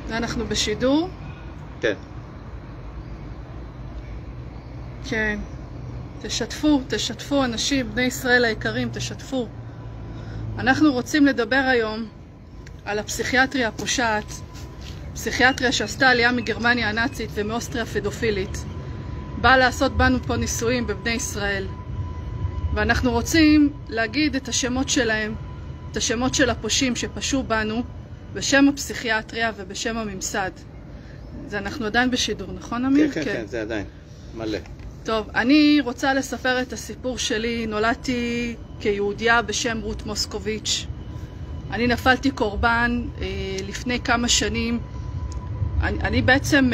ואנחנו בשידור? כן. כן. תשתפו אנשים, בני ישראל היקרים, תשתפו. אנחנו רוצים לדבר היום על הפסיכיאטריה הפושעת, פסיכיאטריה שעשתה עלייה מגרמניה הנאצית ומאוסטריה פדופילית. באה לעשות בנו פה ניסויים בבני ישראל. ואנחנו רוצים להגיד את השמות שלהם, את השמות של הפושעים שפשעו בנו, בשם הפסיכיאטריה ובשם הממסד. זה אנחנו עדיין בשידור, נכון אמיר? כן, כן, זה עדיין. מלא. טוב, אני רוצה לספר את הסיפור שלי. נולדתי כיהודיה בשם רות מוסקוביץ'. אני נפלתי קורבן לפני כמה שנים. אני בעצם,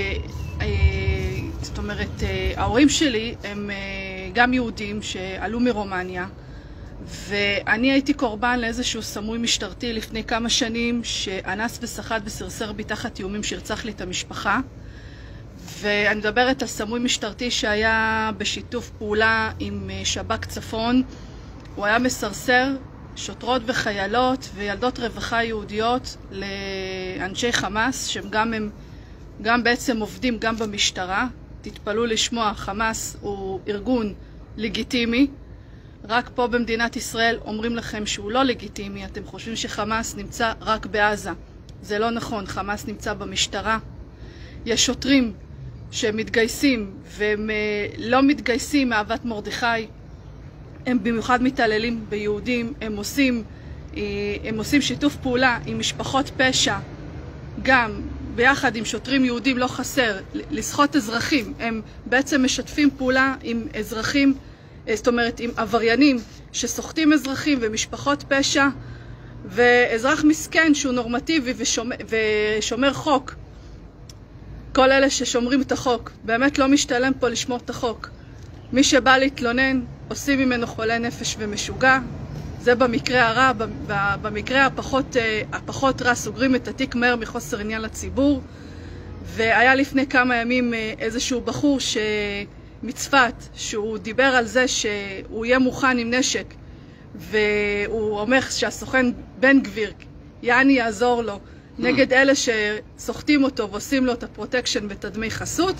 זאת אומרת, ההורים שלי הם גם יהודים שעלו מרומניה, ואני הייתי קורבן לאיזשהו סמוי משטרתי לפני כמה שנים שאנס וסחט וסרסר בי תחת איומים שירצח לי את המשפחה. ואני מדברת על סמוי משטרתי שהיה בשיתוף פעולה עם שב"כ צפון. הוא היה מסרסר שוטרות וחיילות וילדות רווחה יהודיות לאנשי חמאס, שהם גם בעצם עובדים גם במשטרה. תתפלאו לשמוע, חמאס הוא ארגון לגיטימי. רק פה במדינת ישראל אומרים לכם שהוא לא לגיטימי. אתם חושבים שחמאס נמצא רק בעזה. זה לא נכון, חמאס נמצא במשטרה. יש שוטרים שמתגייסים והם לא מתגייסים מאהבת מרדכי. הם במיוחד מתעללים ביהודים. הם עושים שיתוף פעולה עם משפחות פשע, גם ביחד עם שוטרים יהודים לא חסר, לסחוט אזרחים. הם בעצם משתפים פעולה עם אזרחים, זאת אומרת עם עבריינים שסוחטים אזרחים ומשפחות פשע, ואזרח מסכן שהוא נורמטיבי ושומר חוק. כל אלה ששומרים את החוק, באמת לא משתלם פה לשמור את החוק. מי שבא להתלונן, עושים ממנו חולה נפש ומשוגע. זה במקרה הרע. במקרה הפחות רע סוגרים את התיק מהר מחוסר עניין לציבור. והיה לפני כמה ימים איזשהו בחור מצפת שהוא דיבר על זה שהוא יהיה מוכן עם נשק, והוא אומר שהסוכן בן גביר יעני יעזור לו נגד אלה שסוחטים אותו ועושים לו את הפרוטקשן ואת הדמי חסות.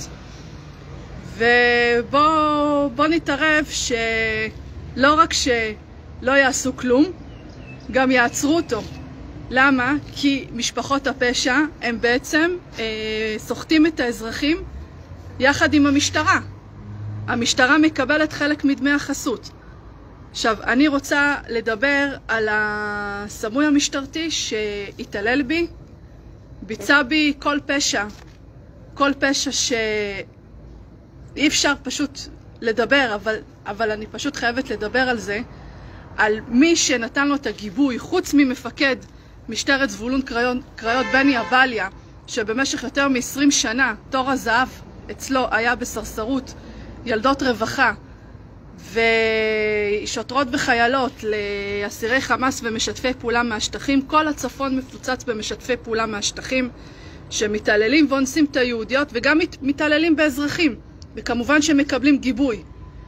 ובוא נתערב שלא רק שלא יעשו כלום, גם יעצרו אותו. למה? כי משפחות הפשע הם בעצם סוחטים את האזרחים יחד עם המשטרה. המשטרה מקבלת חלק מדמי החסות. עכשיו, אני רוצה לדבר על הסמוי המשטרתי שהתעלל בי, ביצע בי כל פשע שאי אפשר פשוט לדבר, אבל אני פשוט חייבת לדבר על זה, על מי שנתן לו את הגיבוי, חוץ ממפקד משטרת זבולון קריות בני אבליה, שבמשך יותר מ-20 שנה תור הזהב אצלו היה בסרסרות ילדות רווחה ושוטרות וחיילות לאסירי חמאס ומשתפי פעולה מהשטחים. כל הצפון מפוצץ במשתפי פעולה מהשטחים שמתעללים ואונסים את היהודיות וגם מתעללים באזרחים, וכמובן שמקבלים גיבוי.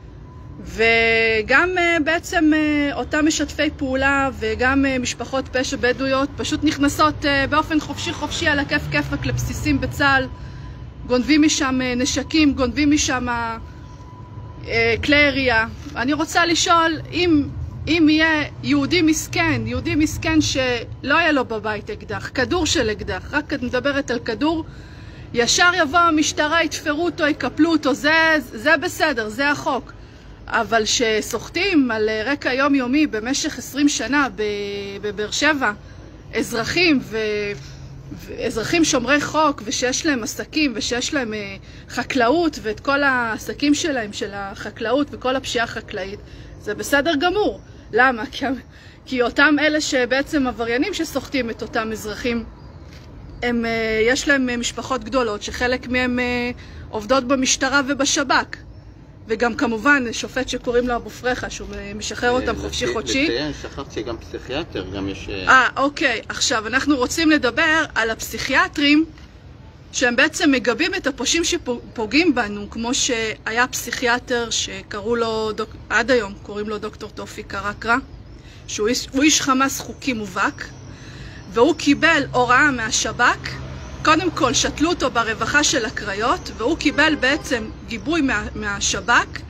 וגם בעצם אותם משתפי פעולה וגם משפחות פשע בדואיות פשוט נכנסות באופן חופשי על הכיף כיפק לבסיסים בצה"ל, גונבים משם נשקים, גונבים משם כלי ירייה. אני רוצה לשאול, אם יהיה יהודי מסכן שלא יהיה לו בבית אקדח, כדור של אקדח, רק את מדברת על כדור, ישר יבוא המשטרה, יתפרו אותו, יקפלו אותו, זה בסדר, זה החוק. אבל שסוחטים על רקע יומיומי במשך 20 שנה בבאר שבע, אזרחים שומרי חוק ושיש להם עסקים ושיש להם חקלאות ואת כל העסקים שלהם של החקלאות וכל הפשיעה החקלאית, זה בסדר גמור. למה? כי אותם אלה שבעצם עבריינים שסוחטים את אותם אזרחים, יש להם משפחות גדולות שחלק מהם עובדות במשטרה ובשב"כ, וגם כמובן שופט שקוראים לו אבו פרחה שהוא משחרר אותם חופשי חודשי. לציין, שכחתי גם פסיכיאטר, גם יש... אוקיי. עכשיו אנחנו רוצים לדבר על הפסיכיאטרים שהם בעצם מגבים את הפושעים שפוגעים בנו, כמו שהיה פסיכיאטר שקראו לו, עד היום קוראים לו דוקטור תופי קרקרה, שהוא איש חמאס חוקי מובהק, והוא קיבל הוראה מהשב"כ קודם כל שתלו אותו ברווחה של הקריות, והוא קיבל בעצם גיבוי מהשב"כ,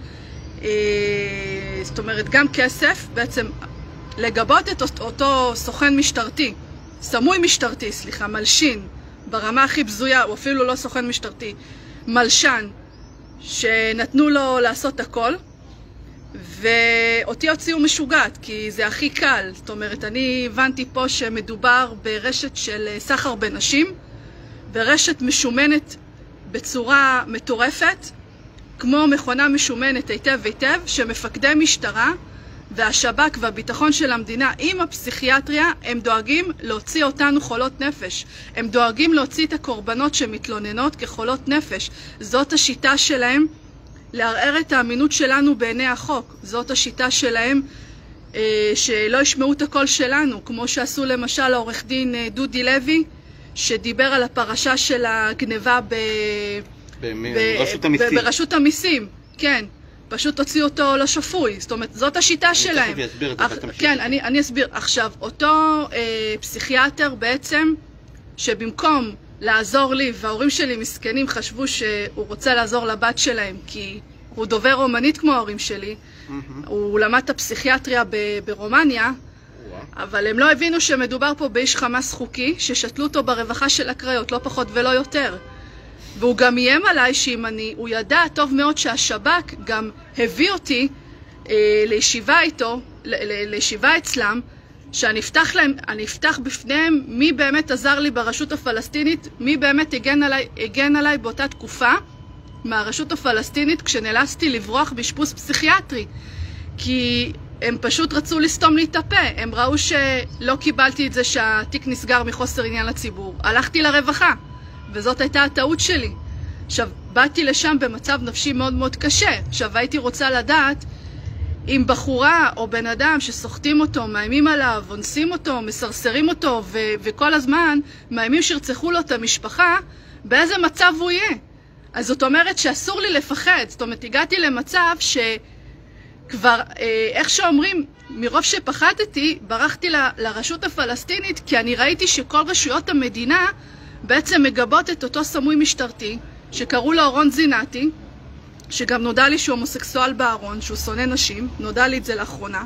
זאת אומרת גם כסף, בעצם לגבות את אותו סוכן משטרתי, סמוי משטרתי, סליחה, מלשין, ברמה הכי בזויה, הוא אפילו לא סוכן משטרתי, מלשן, שנתנו לו לעשות הכל, ואותי הוציאו משוגעת, כי זה הכי קל. זאת אומרת, אני הבנתי פה שמדובר ברשת של סחר בנשים, ברשת משומנת בצורה מטורפת, כמו מכונה משומנת היטב היטב, שמפקדי משטרה והשב"כ והביטחון של המדינה עם הפסיכיאטריה הם דואגים להוציא אותנו חולות נפש. הם דואגים להוציא את הקורבנות שמתלוננות כחולות נפש. זאת השיטה שלהם לערער את האמינות שלנו בעיני החוק. זאת השיטה שלהם שלא ישמעו את הקול שלנו, כמו שעשו למשל העורך דין דודי לוי, שדיבר על הפרשה של הגניבה ברשות המיסים. כן, פשוט הוציאו אותו לא שפוי. זאת אומרת, זאת השיטה שלהם. אני תכף אסביר את זה. כן, אני אסביר. עכשיו, אותו פסיכיאטר בעצם, שבמקום לעזור לי, וההורים שלי מסכנים חשבו שהוא רוצה לעזור לבת שלהם, כי הוא דובר רומנית כמו ההורים שלי, הוא למד את הפסיכיאטריה ברומניה, אבל הם לא הבינו שמדובר פה באיש חמאס חוקי, ששתלו אותו ברווחה של הקריות, לא פחות ולא יותר. והוא גם איים עליי שאם הוא ידע טוב מאוד שהשב"כ גם הביא אותי לישיבה איתו, לישיבה אצלם, שאני אפתח בפניהם מי באמת עזר לי ברשות הפלסטינית, מי באמת הגן עליי באותה תקופה מהרשות הפלסטינית כשנאלצתי לברוח באשפוז פסיכיאטרי. כי הם פשוט רצו לסתום לי את הפה, הם ראו שלא קיבלתי את זה שהתיק נסגר מחוסר עניין לציבור. הלכתי לרווחה, וזאת הייתה הטעות שלי. עכשיו, באתי לשם במצב נפשי מאוד מאוד קשה. עכשיו, הייתי רוצה לדעת אם בחורה או בן אדם שסוחטים אותו, מאיימים עליו, אונסים אותו, מסרסרים אותו, וכל הזמן מאיימים שרצחו לו את המשפחה, באיזה מצב הוא יהיה? אז זאת אומרת שאסור לי לפחד. זאת אומרת, הגעתי למצב שכבר, איך שאומרים, מרוב שפחדתי, ברחתי לרשות הפלסטינית, כי אני ראיתי שכל רשויות המדינה בעצם מגבות את אותו סמוי משטרתי, שקראו לו אורון זינתי, שגם נודע לי שהוא הומוסקסואל בארון, שהוא שונא נשים, נודע לי את זה לאחרונה,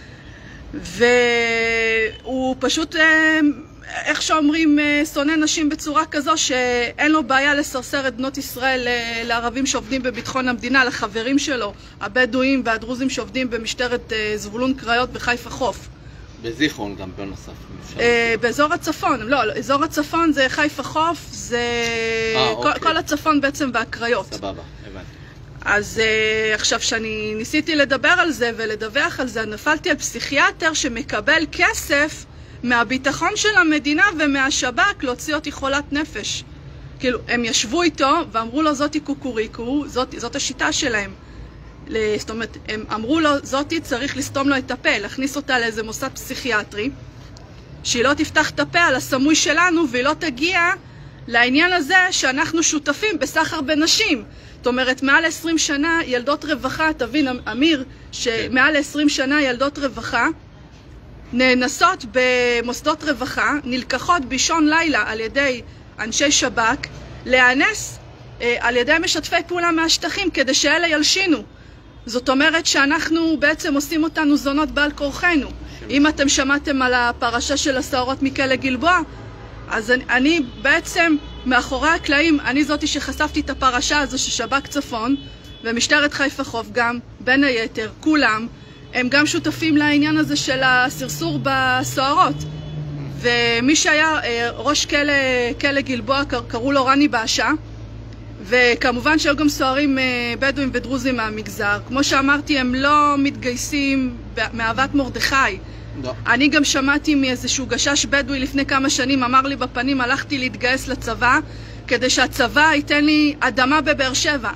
והוא פשוט, איך שאומרים, שונא נשים בצורה כזו שאין לו בעיה לסרסר את בנות ישראל לערבים שעובדים בביטחון המדינה, לחברים שלו, הבדואים והדרוזים שעובדים במשטרת זבולון קריות בחיפה חוף. בזיכרון גם בנוסף. באזור הצפון, לא, אזור הצפון זה חיפה חוף, זה כל הצפון בעצם והקריות. סבבה, הבנתי. אז עכשיו שאני ניסיתי לדבר על זה ולדווח על זה, נפלתי על פסיכיאטר שמקבל כסף מהביטחון של המדינה ומהשב"כ להוציא אותי חולת נפש. כאילו, הם ישבו איתו ואמרו לו, זאתי קוקוריקו, זאת השיטה שלהם. זאת אומרת, הם אמרו לו, זאתי צריך לסתום לו את הפה, להכניס אותה לאיזה מוסד פסיכיאטרי, שהיא לא תפתח את הפה על הסמוי שלנו והיא לא תגיע לעניין הזה שאנחנו שותפים בסחר בנשים. זאת אומרת, מעל 20 שנה ילדות רווחה, תבין אמיר, שמעל 20 שנה ילדות רווחה נאנסות במוסדות רווחה, נלקחות בישון לילה על ידי אנשי שב"כ, להאנס על ידי משתפי פעולה מהשטחים כדי שאלה ילשינו. זאת אומרת שאנחנו בעצם עושים אותנו זונות בעל כורחנו. אם אתם שמעתם על הפרשה של הסוהרות מכלא גלבוע, אז אני בעצם מאחורי הקלעים, אני זאתי שחשפתי את הפרשה הזו ששב"כ צפון ומשטרת חיפה חוף גם, בין היתר, כולם, הם גם שותפים לעניין הזה של הסרסור בסוהרות. ומי שהיה ראש כלא גלבוע קראו לו רני באשה, וכמובן שהיו גם סוהרים בדואים ודרוזים מהמגזר. כמו שאמרתי, הם לא מתגייסים מאהבת מרדכי. לא. אני גם שמעתי מאיזשהו גשש בדואי לפני כמה שנים, אמר לי בפנים, הלכתי להתגייס לצבא, כדי שהצבא ייתן לי אדמה בבאר שבע.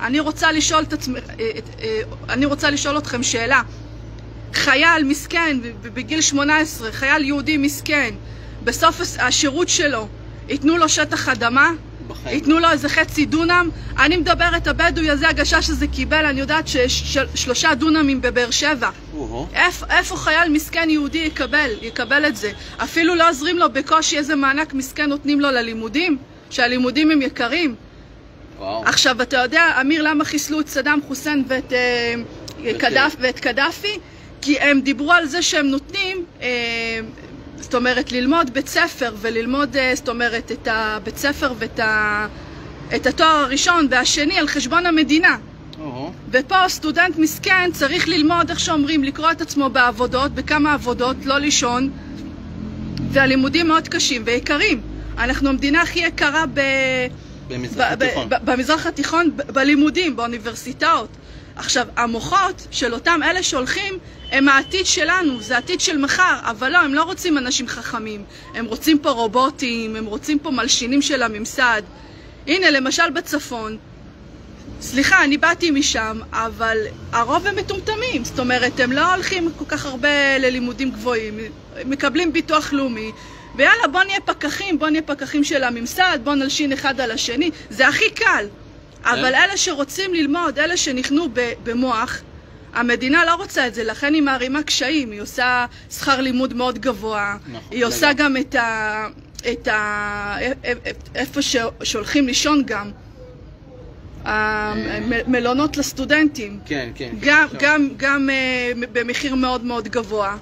אני רוצה לשאול אתכם שאלה. חייל מסכן, בגיל 18, חייל יהודי מסכן, בסוף השירות שלו, ייתנו לו שטח אדמה? ייתנו לו איזה חצי דונם? אני מדברת, הבדואי הזה, הגשש הזה קיבל, אני יודעת ש3 דונמים בבאר שבע. איפה חייל מסכן יהודי יקבל את זה? אפילו לא עוזרים לו בקושי, איזה מענק מסכן נותנים לו ללימודים? שהלימודים הם יקרים. וואו. עכשיו, אתה יודע, אמיר, למה חיסלו את סדאם חוסיין ואת קדאפי? כי הם דיברו על זה שהם נותנים, זאת אומרת, ללמוד בית ספר וללמוד, זאת אומרת, את הבית ספר ואת התואר הראשון והשני על חשבון המדינה. ופה סטודנט מסכן צריך ללמוד, איך שאומרים, לקרוא את עצמו בעבודות, בכמה עבודות, לא לישון, והלימודים מאוד קשים ויקרים. אנחנו המדינה הכי יקרה במזרח התיכון, בלימודים, באוניברסיטאות. עכשיו, המוחות של אותם אלה שהולכים הם העתיד שלנו, זה העתיד של מחר, אבל לא, הם לא רוצים אנשים חכמים, הם רוצים פה רובוטים, הם רוצים פה מלשינים של הממסד. הנה, למשל בצפון, סליחה, אני באתי משם, אבל הרוב הם מטומטמים, זאת אומרת, הם לא הולכים כל כך הרבה ללימודים גבוהים, מקבלים ביטוח לאומי, ויאללה, בוא נהיה פקחים של הממסד, בוא נלשין אחד על השני, זה הכי קל. אבל אלה שרוצים ללמוד, אלה שנכנו במוח, המדינה לא רוצה את זה, לכן היא מערימה קשיים, היא עושה שכר לימוד מאוד גבוה, היא עושה גם איפה שהולכים לישון גם, מלונות לסטודנטים, גם במחיר מאוד מאוד גבוה.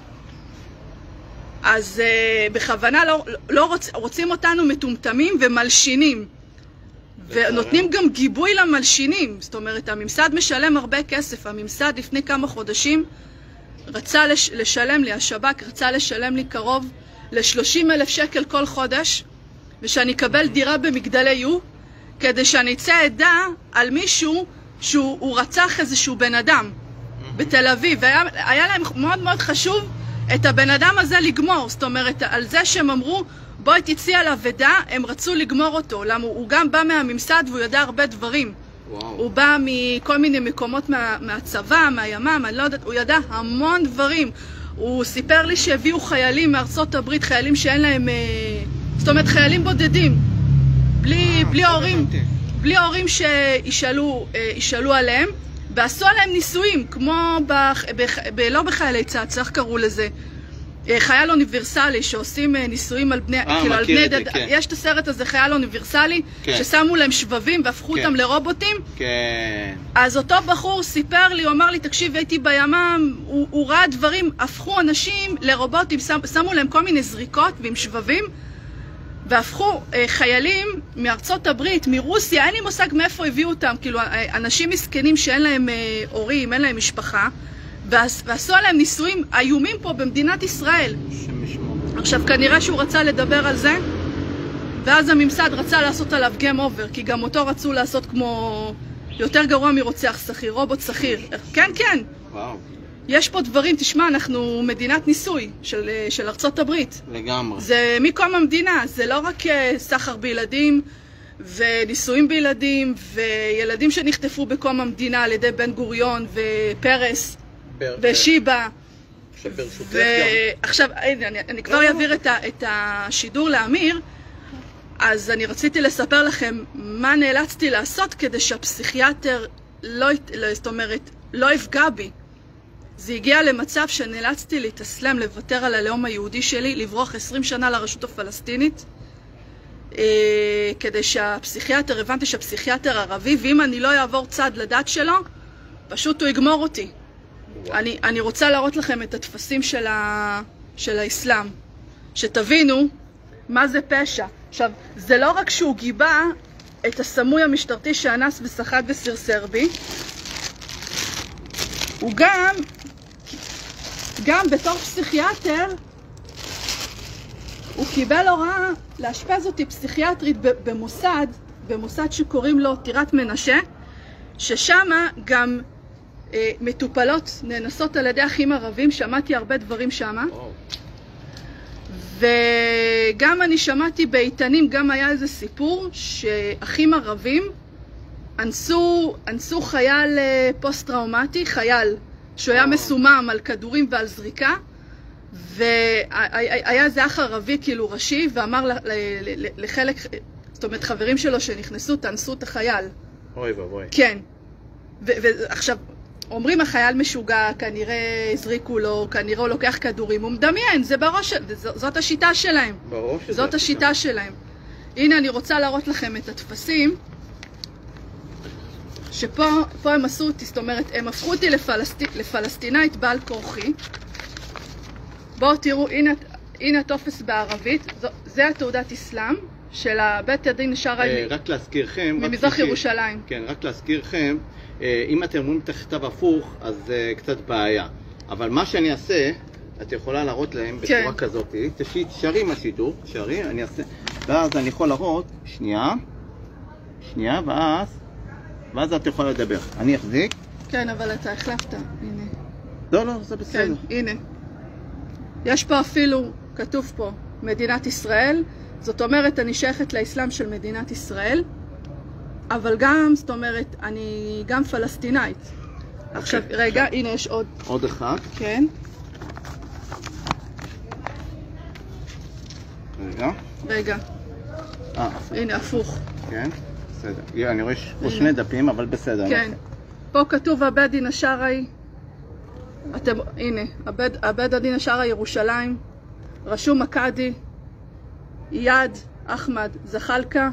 אז בכוונה לא רוצים אותנו מטומטמים ומלשינים, ונותנים גם גיבוי למלשינים. זאת אומרת, הממסד משלם הרבה כסף. הממסד לפני כמה חודשים רצה לשלם לי, השב"כ רצה לשלם לי קרוב ל-30,000 שקל כל חודש, ושאני אקבל דירה במגדלי יו, כדי שאני אצא עדה על מישהו שהוא רצח איזשהו בן אדם בתל אביב. והיה להם מאוד מאוד חשוב את הבן אדם הזה לגמור. זאת אומרת, על זה שהם אמרו, בואי תצאי עליו עדה, הם רצו לגמור אותו. למה? הוא גם בא מהממסד והוא יודע הרבה דברים. וואו. הוא בא מכל מיני מקומות מהצבא, מהימ"מ, אני לא יודעת, הוא ידע המון דברים. הוא סיפר לי שהביאו חיילים מארצות הברית, חיילים שאין להם, זאת אומרת, חיילים בודדים, בלי הורים שישאלו עליהם, ועשו עליהם ניסויים, כמו לא בחיילי צה"ל, איך קראו לזה? חייל אוניברסלי, שעושים ניסויים על בני, כאילו על בני דד, כן. יש את הסרט הזה, חייל אוניברסלי, כן. ששמו להם שבבים והפכו כן. אותם לרובוטים. כן. אז אותו בחור סיפר לי, הוא אמר לי, תקשיב, הייתי בימ"מ, הוא ראה דברים, הפכו אנשים לרובוטים, שמו להם כל מיני זריקות ועם שבבים, והפכו חיילים מארצות הברית, מרוסיה, אין לי מושג מאיפה הביאו אותם, כאילו אנשים מסכנים שאין להם הורים, אין להם משפחה, ועשו עליהם ניסויים איומים פה במדינת ישראל. עכשיו, כנראה שהוא רצה לדבר על זה, ואז הממסד רצה לעשות עליו game over, כי גם אותו רצו לעשות כמו יותר גרוע מרוצח שכיר, רובוט שכיר. כן, כן. וואו. יש פה דברים, תשמע, אנחנו מדינת ניסוי של ארצות הברית. לגמרי. זה מקום המדינה, זה לא רק סחר בילדים וניסויים בילדים וילדים שנחטפו בקום המדינה על ידי בן גוריון ופרס ושיבה. עכשיו, אני כבר אעביר את השידור לאמיר, אז אני רציתי לספר לכם מה נאלצתי לעשות כדי שהפסיכיאטר לא יפגע בי. זה הגיע למצב שנאלצתי להתאסלם, לוותר על הלאום היהודי שלי, לברוח 20 שנה לרשות הפלסטינית, כדי שהפסיכיאטר, הבנתי שהפסיכיאטר ערבי, ואם אני לא אעבור צד לדת שלו, פשוט הוא יגמור אותי. אני רוצה להראות לכם את התפסים של האסלאם, שתבינו מה זה פשע. עכשיו, זה לא רק שהוא גיבה את הסמוי המשטרתי שאנס וסחט וסרסר בי, הוא גם בתור פסיכיאטר, הוא קיבל הוראה לאשפז אותי פסיכיאטרית במוסד שקוראים לו טירת מנשה, ששם גם מטופלות נאנסות על ידי אחים ערבים, שמעתי הרבה דברים שם. וגם אני שמעתי בעיתונים, גם היה איזה סיפור שאחים ערבים אנסו חייל פוסט-טראומטי, חייל שהוא היה מסומם על כדורים ועל זריקה, והיה איזה אח ערבי כאילו ראשי, ואמר לחלק, זאת אומרת חברים שלו שנכנסו, תאנסו את החייל. אוי ואבוי. כן. ועכשיו, אומרים החייל משוגע, כנראה הזריקו לו, כנראה הוא לוקח כדורים, הוא מדמיין, זה בראש, זאת השיטה שלהם. זאת השיטה שלהם. הנה אני רוצה להראות לכם את התפסים, שפה הם עשו אותי, זאת אומרת, הם הפכו אותי לפלסטינאית בעל כורחי. בואו תראו, הנה הטופס בערבית, זה התעודת אסלאם של בית הדין השרעי רק להזכירכם, ממזרח ירושלים. כן, רק להזכירכם, אם אתם רואים את הכתב הפוך, אז זה קצת בעיה. אבל מה שאני אעשה, את יכולה להראות להם בצורה כזאת. תשארי עם השידור, תשארי, אני אעשה, ואז אני יכול להראות, שנייה, ואז את יכולה לדבר. אני אחזיק. כן, אבל אתה החלפת, הנה. לא, זה בסדר. כן, הנה. יש פה אפילו, כתוב פה, מדינת ישראל. זאת אומרת, אני שייכת לאסלאם של מדינת ישראל, אבל גם, זאת אומרת, אני גם פלסטינאית. עכשיו, רגע, הנה יש עוד אחד. כן. רגע. הנה, הפוך. כן, בסדר. אני רואה פה שני דפים, אבל בסדר. כן. פה כתוב הבית דין השרעי. הנה, הבית הדין השרעי ירושלים. רשום הקאדי. איאד אחמד זחאלקה.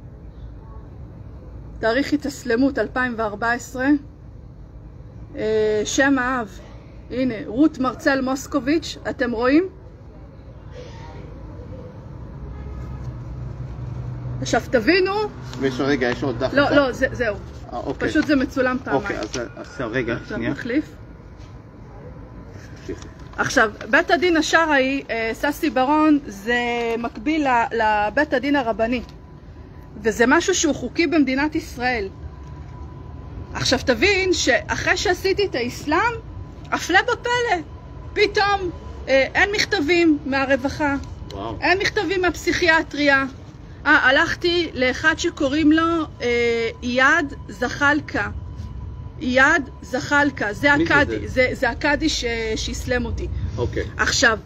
תאריך התאסלמות 2014. שם האב. הנה, רות מרצל מוסקוביץ'. אתם רואים? עכשיו תבינו. רגע, יש עוד דף. לא, זהו. פשוט זה מצולם פעמיים. אוקיי, אז עכשיו רגע, שנייה. מחליף. עכשיו, בית הדין השרעי, ססי ברון, זה מקביל לבית הדין הרבני. וזה משהו שהוא חוקי במדינת ישראל. עכשיו תבין שאחרי שעשיתי את האסלאם, הפלא בפלא. פתאום אין מכתבים מהרווחה. וואו. אין מכתבים מהפסיכיאטריה. הלכתי לאחד שקוראים לו איאד זחאלקה. איאד זחאלקה, זה הקאדי, זה הקאדי שהסלם אותי. אוקיי. עכשיו,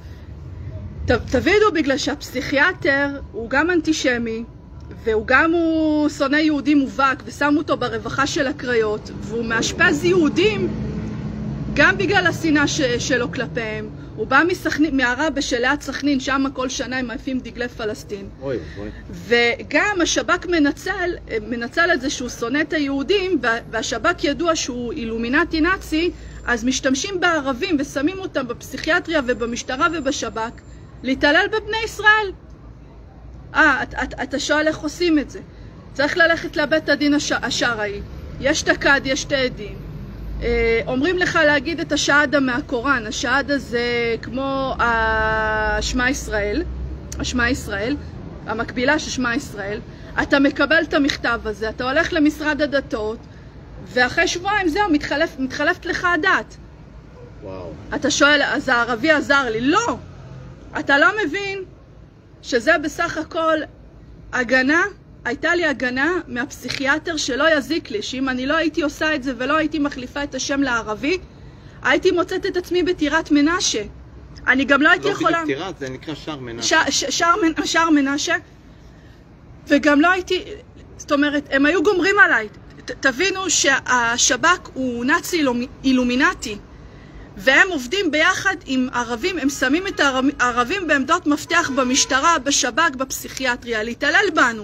תבינו, בגלל שהפסיכיאטר הוא גם אנטישמי, והוא גם שונא יהודים מובהק, ושם אותו ברווחה של הקריות, והוא מאשפז יהודים גם בגלל השנאה שלו כלפיהם. הוא בא מערבה של ליד סכנין, שם כל שנה הם מעיפים דגלי פלסטין. וגם השב"כ מנצל את זה שהוא שונא את היהודים, והשב"כ ידוע שהוא אילומינטי נאצי, אז משתמשים בערבים ושמים אותם בפסיכיאטריה ובמשטרה ובשב"כ להתעלל בבני ישראל. אתה שואל איך עושים את זה. צריך ללכת לבית הדין השרעי. יש את הקאד, יש את העדים. אומרים לך להגיד את השהאדה מהקוראן. השהאדה זה כמו השמע ישראל, המקבילה של שמע ישראל. אתה מקבל את המכתב הזה, אתה הולך למשרד הדתות, ואחרי שבועיים זהו, מתחלפת לך הדת. וואו. אתה שואל, אז הערבי עזר לי? לא! אתה לא מבין שזה בסך הכל הגנה. הייתה לי הגנה מהפסיכיאטר שלא יזיק לי, שאם אני לא הייתי עושה את זה ולא הייתי מחליפה את השם לערבי, הייתי מוצאת את עצמי בטירת מנשה. אני גם לא הייתי יכולה... לא בדיוק טירת, זה נקרא שער מנשה. שער מנשה. וגם לא הייתי... זאת אומרת, הם היו גומרים עליי. תבינו שהשב"כ הוא נאצי אילומינטי, והם עובדים ביחד עם ערבים, הם שמים את הערבים בעמדות מפתח במשטרה, בשב"כ, בפסיכיאטריה, להתעלל בנו.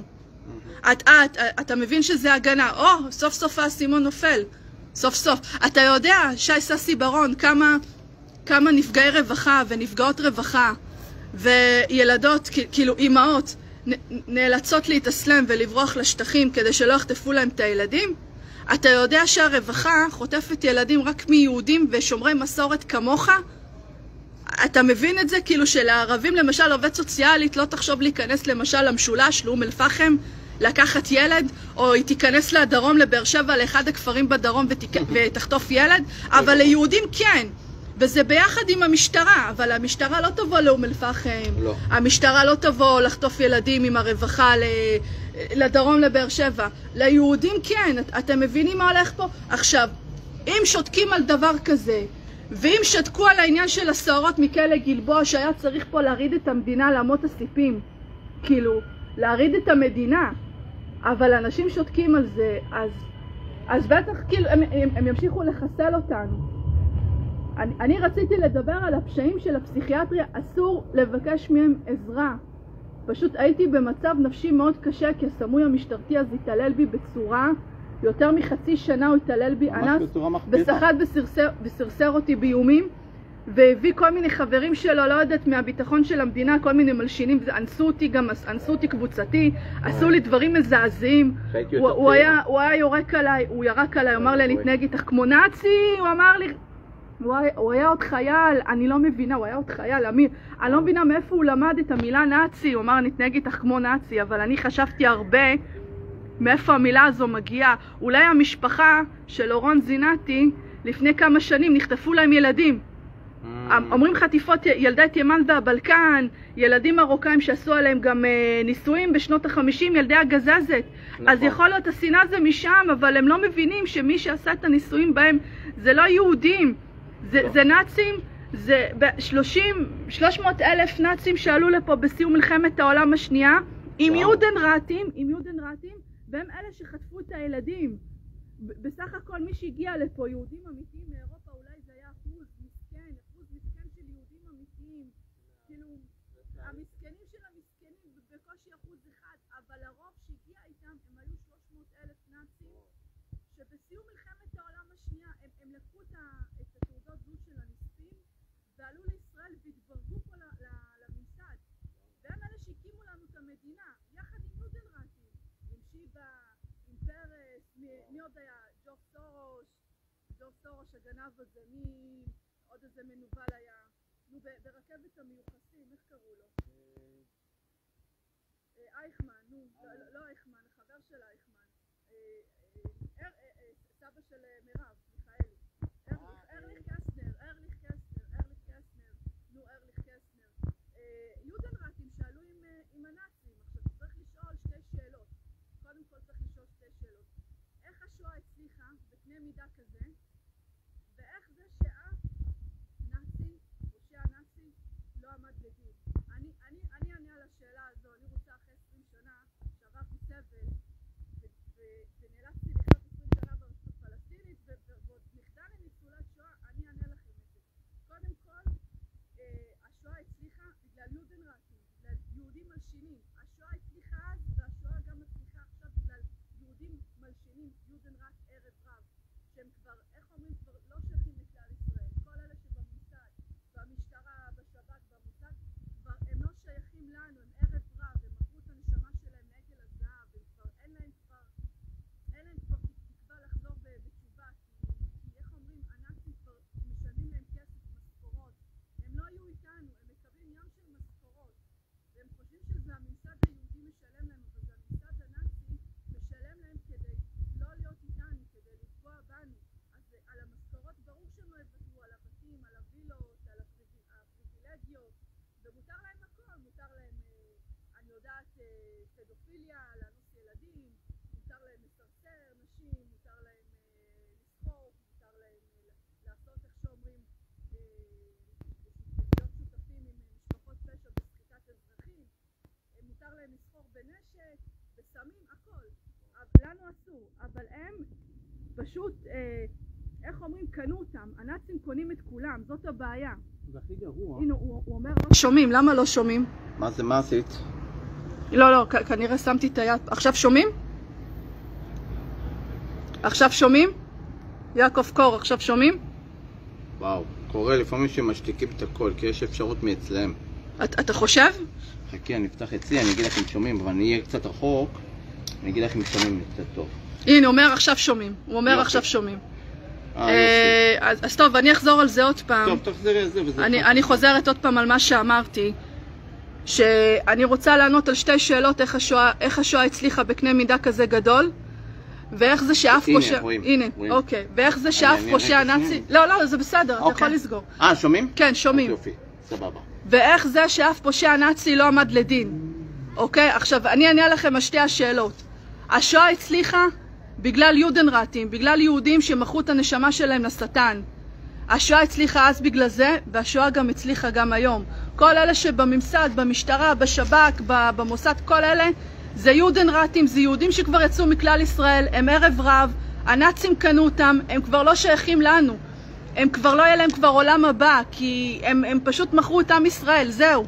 אתה מבין שזה הגנה. סוף סוף האסימון נופל. סוף סוף. אתה יודע, שי ססי ברון, כמה נפגעי רווחה ונפגעות רווחה וילדות, כאילו אימהות, נאלצות להתאסלם ולברוח לשטחים כדי שלא יחטפו להם את הילדים? אתה יודע שהרווחה חוטפת ילדים רק מיהודים ושומרי מסורת כמוך? אתה מבין את זה? כאילו שלערבים למשל עובד סוציאלית לא תחשוב להיכנס למשל למשולש, לאום אל פחם, לקחת ילד, או היא תיכנס לדרום, לבאר שבע, לאחד הכפרים בדרום ותחטוף ילד, אבל ליהודים כן. וזה ביחד עם המשטרה, אבל המשטרה לא תבוא לאום אל פחם. לא. המשטרה לא תבוא לחטוף ילדים עם הרווחה לדרום, לבאר שבע. ליהודים כן. אתם מבינים מה הולך פה? עכשיו, אם שותקים על דבר כזה, ואם שתקו על העניין של הסוהרות מכלא גלבוע, שהיה צריך פה להריד את המדינה לאמות הסיפים, כאילו, להריד את המדינה, אבל אנשים שותקים על זה, אז בטח כאילו הם ימשיכו לחסל אותנו. אני רציתי לדבר על הפשעים של הפסיכיאטריה. אסור לבקש מהם עזרה. פשוט הייתי במצב נפשי מאוד קשה, כי הסמוי המשטרתי אז התעלל בי בצורה, יותר מחצי שנה הוא התעלל בי, אנס וסחט וסרסר אותי באיומים, והביא כל מיני חברים שלו, לא יודעת, מהביטחון של המדינה, כל מיני מלשינים, אנסו אותי גם, אנסו אותי קבוצתי, עשו לי דברים מזעזעים. הוא היה יורק עליי, הוא ירק עליי, הוא אמר לי, אני אתנהג איתך כמו נאצי, הוא אמר לי, הוא היה עוד חייל, אני לא מבינה, הוא היה עוד חייל, אני לא מבינה מאיפה הוא למד את המילה נאצי, הוא אמר, אני אתנהג איתך כמו נאצי, אבל אני חשבתי הרבה מאיפה המילה הזו מגיעה. אולי המשפחה של אורון זינתי, לפני כמה שנים נחטפו להם ילדים. אומרים חטיפות ילדי תימן והבלקן, ילדים מרוקאים שעשו עליהם גם נישואים בשנות ה-50, ילדי הגזזת. אז יכול להיות השנאה זה משם, אבל הם לא מבינים שמי שעשה את הנישואים בהם זה לא יהודים, זה נאצים, זה 300,000 נאצים שעלו לפה בסיום מלחמת העולם השנייה, עם יודנראטים, והם אלה שחטפו את הילדים. בסך הכל מי שהגיע לפה, יהודים אמיתיים מאירופה, אולי זה היה אחוז מסכן של יהודים אמיתיים, כאילו המסכנים של המסכנים בקושי אחוז אחד, אבל הרוב שהגיע איתם הם היו 300,000 נאצים שבסיום מלחמת העולם השנייה הם לקחו את התעודות זהות של הנספים ועלו לישראל והתברגו פה לממסד, והם אלה שהקימו לנו את המדינה יחד עם יודנראטים, עם שיבה, עם פרס, מי עוד היה? ג'ורג' סורוש הגנב הזה, עוד איזה מנובל היה, ברכבת המיוחסים, איך קראו לו? אייכמן, לא אייכמן, החבר של אייכמן, סבא של מירב, מיכאלי, ארליך קסנר, יודנראטים שעלו עם הנאצים. עכשיו צריך לשאול שתי שאלות, קודם כל צריך לשאול שתי שאלות, איך השואה הצליחה בקנה מידה כזה, ואיך זה שאף נאצי, פושע נאצי, לא עמד לדין. אני אענה על השאלה הזו. אני רוצה אחרי 20 שנה שעברתי סבל ונאלצתי לחיות 20 שנה ברשות הפלסטינית ועוד נכדה לניצולת שואה, אני אענה לכם את זה. קודם כל, השואה הצליחה בגלל יודנראטים, בגלל יהודים מלשינים. השואה הצליחה אז והשואה גם מצליחה עכשיו בגלל יהודים מלשינים, יודנראט ערב רב, שהם כבר, איך אומרים, כבר לא שייכים לכלל ישראל. כל אלה שבממסד, במשטרה, בשב"כ, במוסד, כבר הם לא שייכים לנו, הם ערב רב, הם מכרו את הנשמה שלהם לעגל הזהב, הם כבר אין להם כבר תקווה לחזור בתשובה, כי איך אומרים, הנאצים כבר משלמים להם כסף, משכורות, הם לא היו איתנו, הם מקבלים ים של משכורות, והם חושבים שזה הממסד היהודי משלם להם, אבל זה הממסד הנאצי משלם להם כדי לא להיות איתנו, כדי לפגוע בנו. אז על המשכורות ברור שהם לא יוותרו, על הבתים, על הווילות, על הפריבילגיות, ומותר להם הכל, מותר להם, אני יודעת, פדופיליה, לאנוס ילדים, מותר להם לסרסר נשים, מותר להם לסחור, מותר להם לעשות, איך שאומרים, להיות שותפים עם משפחות פשע בסחיטת אזרחים, מותר להם לסחור בנשק, בסמים, הכל. לנו אסור, אבל הם פשוט, איך אומרים, קנו אותם. הנאצים קונים את כולם, זאת הבעיה. זה הכי גרוע. הנה, הוא אומר לא שומעים, למה לא שומעים? מה זה, מה עשית? לא, כנראה שמתי את היד. עכשיו שומעים? עכשיו שומעים? יעקב קור, עכשיו שומעים? וואו, קורה לפעמים שמשתיקים את הכל, כי יש אפשרות מאצלם. אתה חושב? חכי, אני אפתח אצלי, אני אגיד לכם שומעים, אבל אני אהיה קצת רחוק, אני אגיד לכם שומעים קצת טוב. הנה, הוא אומר עכשיו שומעים. הוא אומר עכשיו שומעים. אז טוב, אני אחזור על זה עוד פעם. טוב, תחזרי על זה וזה. אני חוזרת עוד פעם על מה שאמרתי, שאני רוצה לענות על שתי שאלות, איך השואה הצליחה בקנה מידה כזה גדול, ואיך זה שאף פושע... הנה, אוקיי. ואיך זה שאף פושע נאצי... לא, זה בסדר, אתה יכול לסגור. שומעים? כן, שומעים. יופי, סבבה. ואיך זה שאף פושע נאצי לא עמד לדין. אוקיי? עכשיו, אני אענה לכם על שתי השאלות. השואה הצליחה בגלל יודנראטים, בגלל יהודים שמכרו את הנשמה שלהם לשטן. השואה הצליחה אז בגלל זה, והשואה גם הצליחה גם היום. כל אלה שבממסד, במשטרה, בשב"כ, במוסד, כל אלה, זה יודנראטים, זה יהודים שכבר יצאו מכלל ישראל, הם ערב רב, הנאצים קנו אותם, הם כבר לא שייכים לנו. הם כבר לא יהיה להם כבר עולם הבא, כי הם פשוט מכרו את עם ישראל, זהו.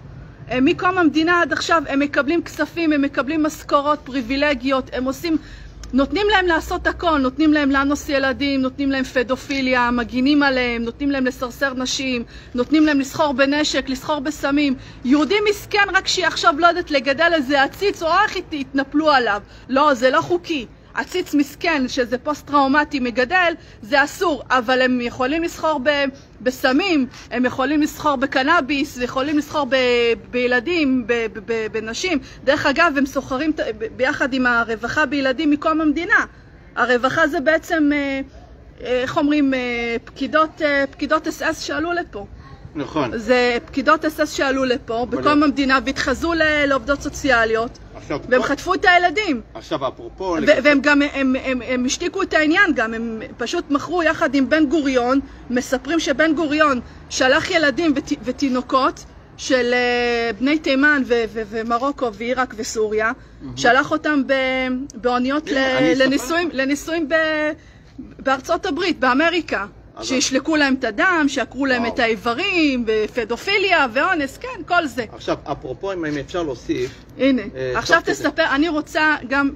מקום המדינה עד עכשיו הם מקבלים כספים, הם מקבלים משכורות, פריבילגיות, הם עושים, נותנים להם לעשות הכל, נותנים להם לאנוס ילדים, נותנים להם פדופיליה, מגינים עליהם, נותנים להם לסרסר נשים, נותנים להם לסחור בנשק, לסחור בסמים. יהודי מסכן רק שהיא עכשיו לא יודעת לגדל איזה עציץ או איך יתנפלו עליו. לא, זה לא חוקי. עציץ מסכן שזה פוסט-טראומטי מגדל, זה אסור, אבל הם יכולים לסחור בסמים, הם יכולים לסחור בקנאביס, יכולים לסחור בילדים, בנשים. דרך אגב, הם סוחרים ביחד עם הרווחה בילדים מקום המדינה. הרווחה זה בעצם, איך אומרים, פקידות אס-אס שעלו לפה. נכון. זה פקידות אס-אס שעלו לפה, בקום המדינה, והתחזו לעובדות סוציאליות. והם חטפו את הילדים. עכשיו, אפרופו... והם גם, הם השתיקו את העניין גם, הם פשוט מכרו יחד עם בן גוריון, מספרים שבן גוריון שלח ילדים ותינוקות של בני תימן ומרוקו ועיראק וסוריה, שלח אותם באוניות לניסויים בארצות הברית, באמריקה. שישלקו להם את הדם, שעקרו להם את האיברים, בפדופיליה ואונס, כן, כל זה. עכשיו, אפרופו, אם אפשר להוסיף... הנה, עכשיו תספר, אני רוצה גם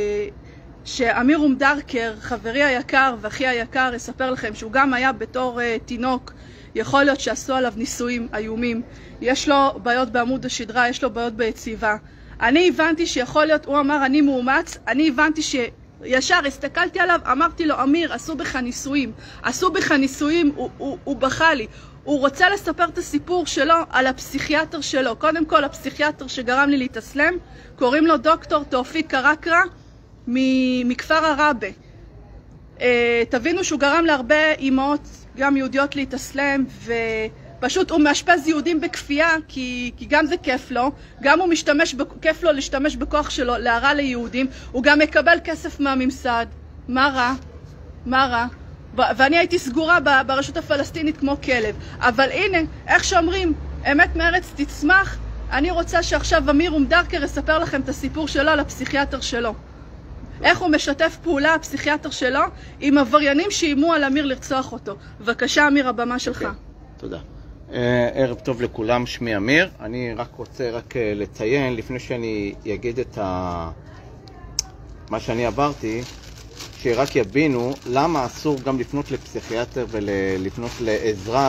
שאמיר דרקר, חברי היקר ואחי היקר, יספר לכם שהוא גם היה בתור תינוק, יכול להיות שעשו עליו ניסויים איומים, יש לו בעיות בעמוד השדרה, יש לו בעיות ביציבה. אני הבנתי שיכול להיות, הוא אמר, אני מאומץ, אני הבנתי ישר הסתכלתי עליו, אמרתי לו, אמיר, עשו בך ניסויים. עשו בך ניסויים, הוא בכה לי. הוא רוצה לספר את הסיפור שלו על הפסיכיאטר שלו. קודם כל, הפסיכיאטר שגרם לי להתאסלם, קוראים לו דוקטור תאופיק קרקרה מכפר הרבה. תבינו שהוא גרם להרבה אימהות, גם יהודיות, להתאסלם, פשוט הוא מאשפז יהודים בכפייה, כי גם זה כיף לו, גם הוא כיף לו להשתמש בכוח שלו להרע ליהודים, הוא גם מקבל כסף מהממסד. מה רע? מה רע? ואני הייתי סגורה ברשות הפלסטינית כמו כלב. אבל הנה, איך שאומרים, אמת מארץ תצמח, אני רוצה שעכשיו אמיר דרקר יספר לכם את הסיפור שלו על הפסיכיאטר שלו. איך הוא משתף פעולה, הפסיכיאטר שלו, עם עבריינים שאיימו על אמיר לרצוח אותו. בבקשה, אמיר, הבמה שלך. תודה. ערב טוב לכולם, שמי אמיר. אני רק רוצה לציין, לפני שאני אגיד את מה שאני עברתי, שרק יבינו למה אסור גם לפנות לפסיכיאטר ולפנות לעזרה,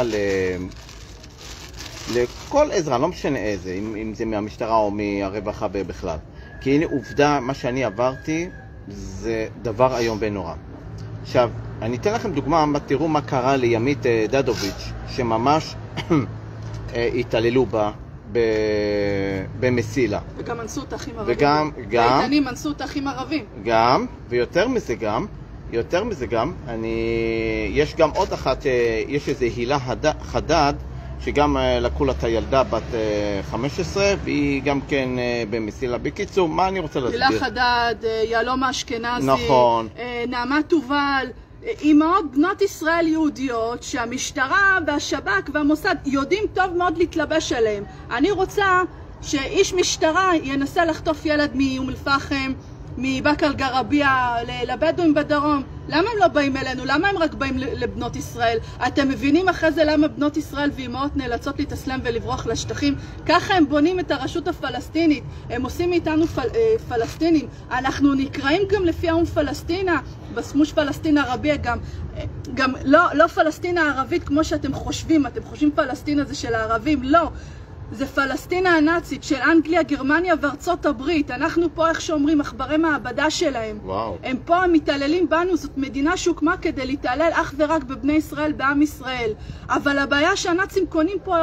לכל עזרה, לא משנה איזה, אם זה מהמשטרה או מהרווחה בכלל. כי הנה עובדה, מה שאני עברתי זה דבר איום ונורא. עכשיו, אני אתן לכם דוגמה, תראו מה קרה לימית דדוביץ', שממש התעללו בה במסילה. וגם אנסו את האחים ערבים. העיתונים אנסו את האחים ערבים. גם, ויותר מזה גם, יש גם עוד אחת, יש איזו הילה חדד, שגם לקחו לה את הילדה בת 15, והיא גם כן במסילה. בקיצור, מה אני רוצה להסביר? הילה חדד, יעלום האשכנזי, נכון. נעמה תובל, אימהות בנות ישראל יהודיות שהמשטרה והשב"כ והמוסד יודעים טוב מאוד להתלבש עליהם. אני רוצה שאיש משטרה ינסה לחטוף ילד מאום אל-פחם, מבאקה אל-גרבייה, לבדואים בדרום. למה הם לא באים אלינו? למה הם רק באים לבנות ישראל? אתם מבינים אחרי זה למה בנות ישראל ואימהות נאלצות להתאסלם ולברוח לשטחים? ככה הם בונים את הרשות הפלסטינית. הם עושים מאיתנו פלסטינים. אנחנו נקראים גם לפי האום פלסטינה, בסמוש פלסטין ערבי גם לא פלסטין הערבית כמו שאתם חושבים. אתם חושבים פלסטין הזה של הערבים? לא. זה פלסטינה הנאצית של אנגליה, גרמניה וארצות הברית. אנחנו פה, איך שאומרים, מחברי מעבדה שלהם. וואו. הם פה, הם מתעללים בנו. זאת מדינה שהוקמה כדי להתעלל אך ורק בבני ישראל, בעם ישראל. אבל הבעיה שהנאצים קונים פה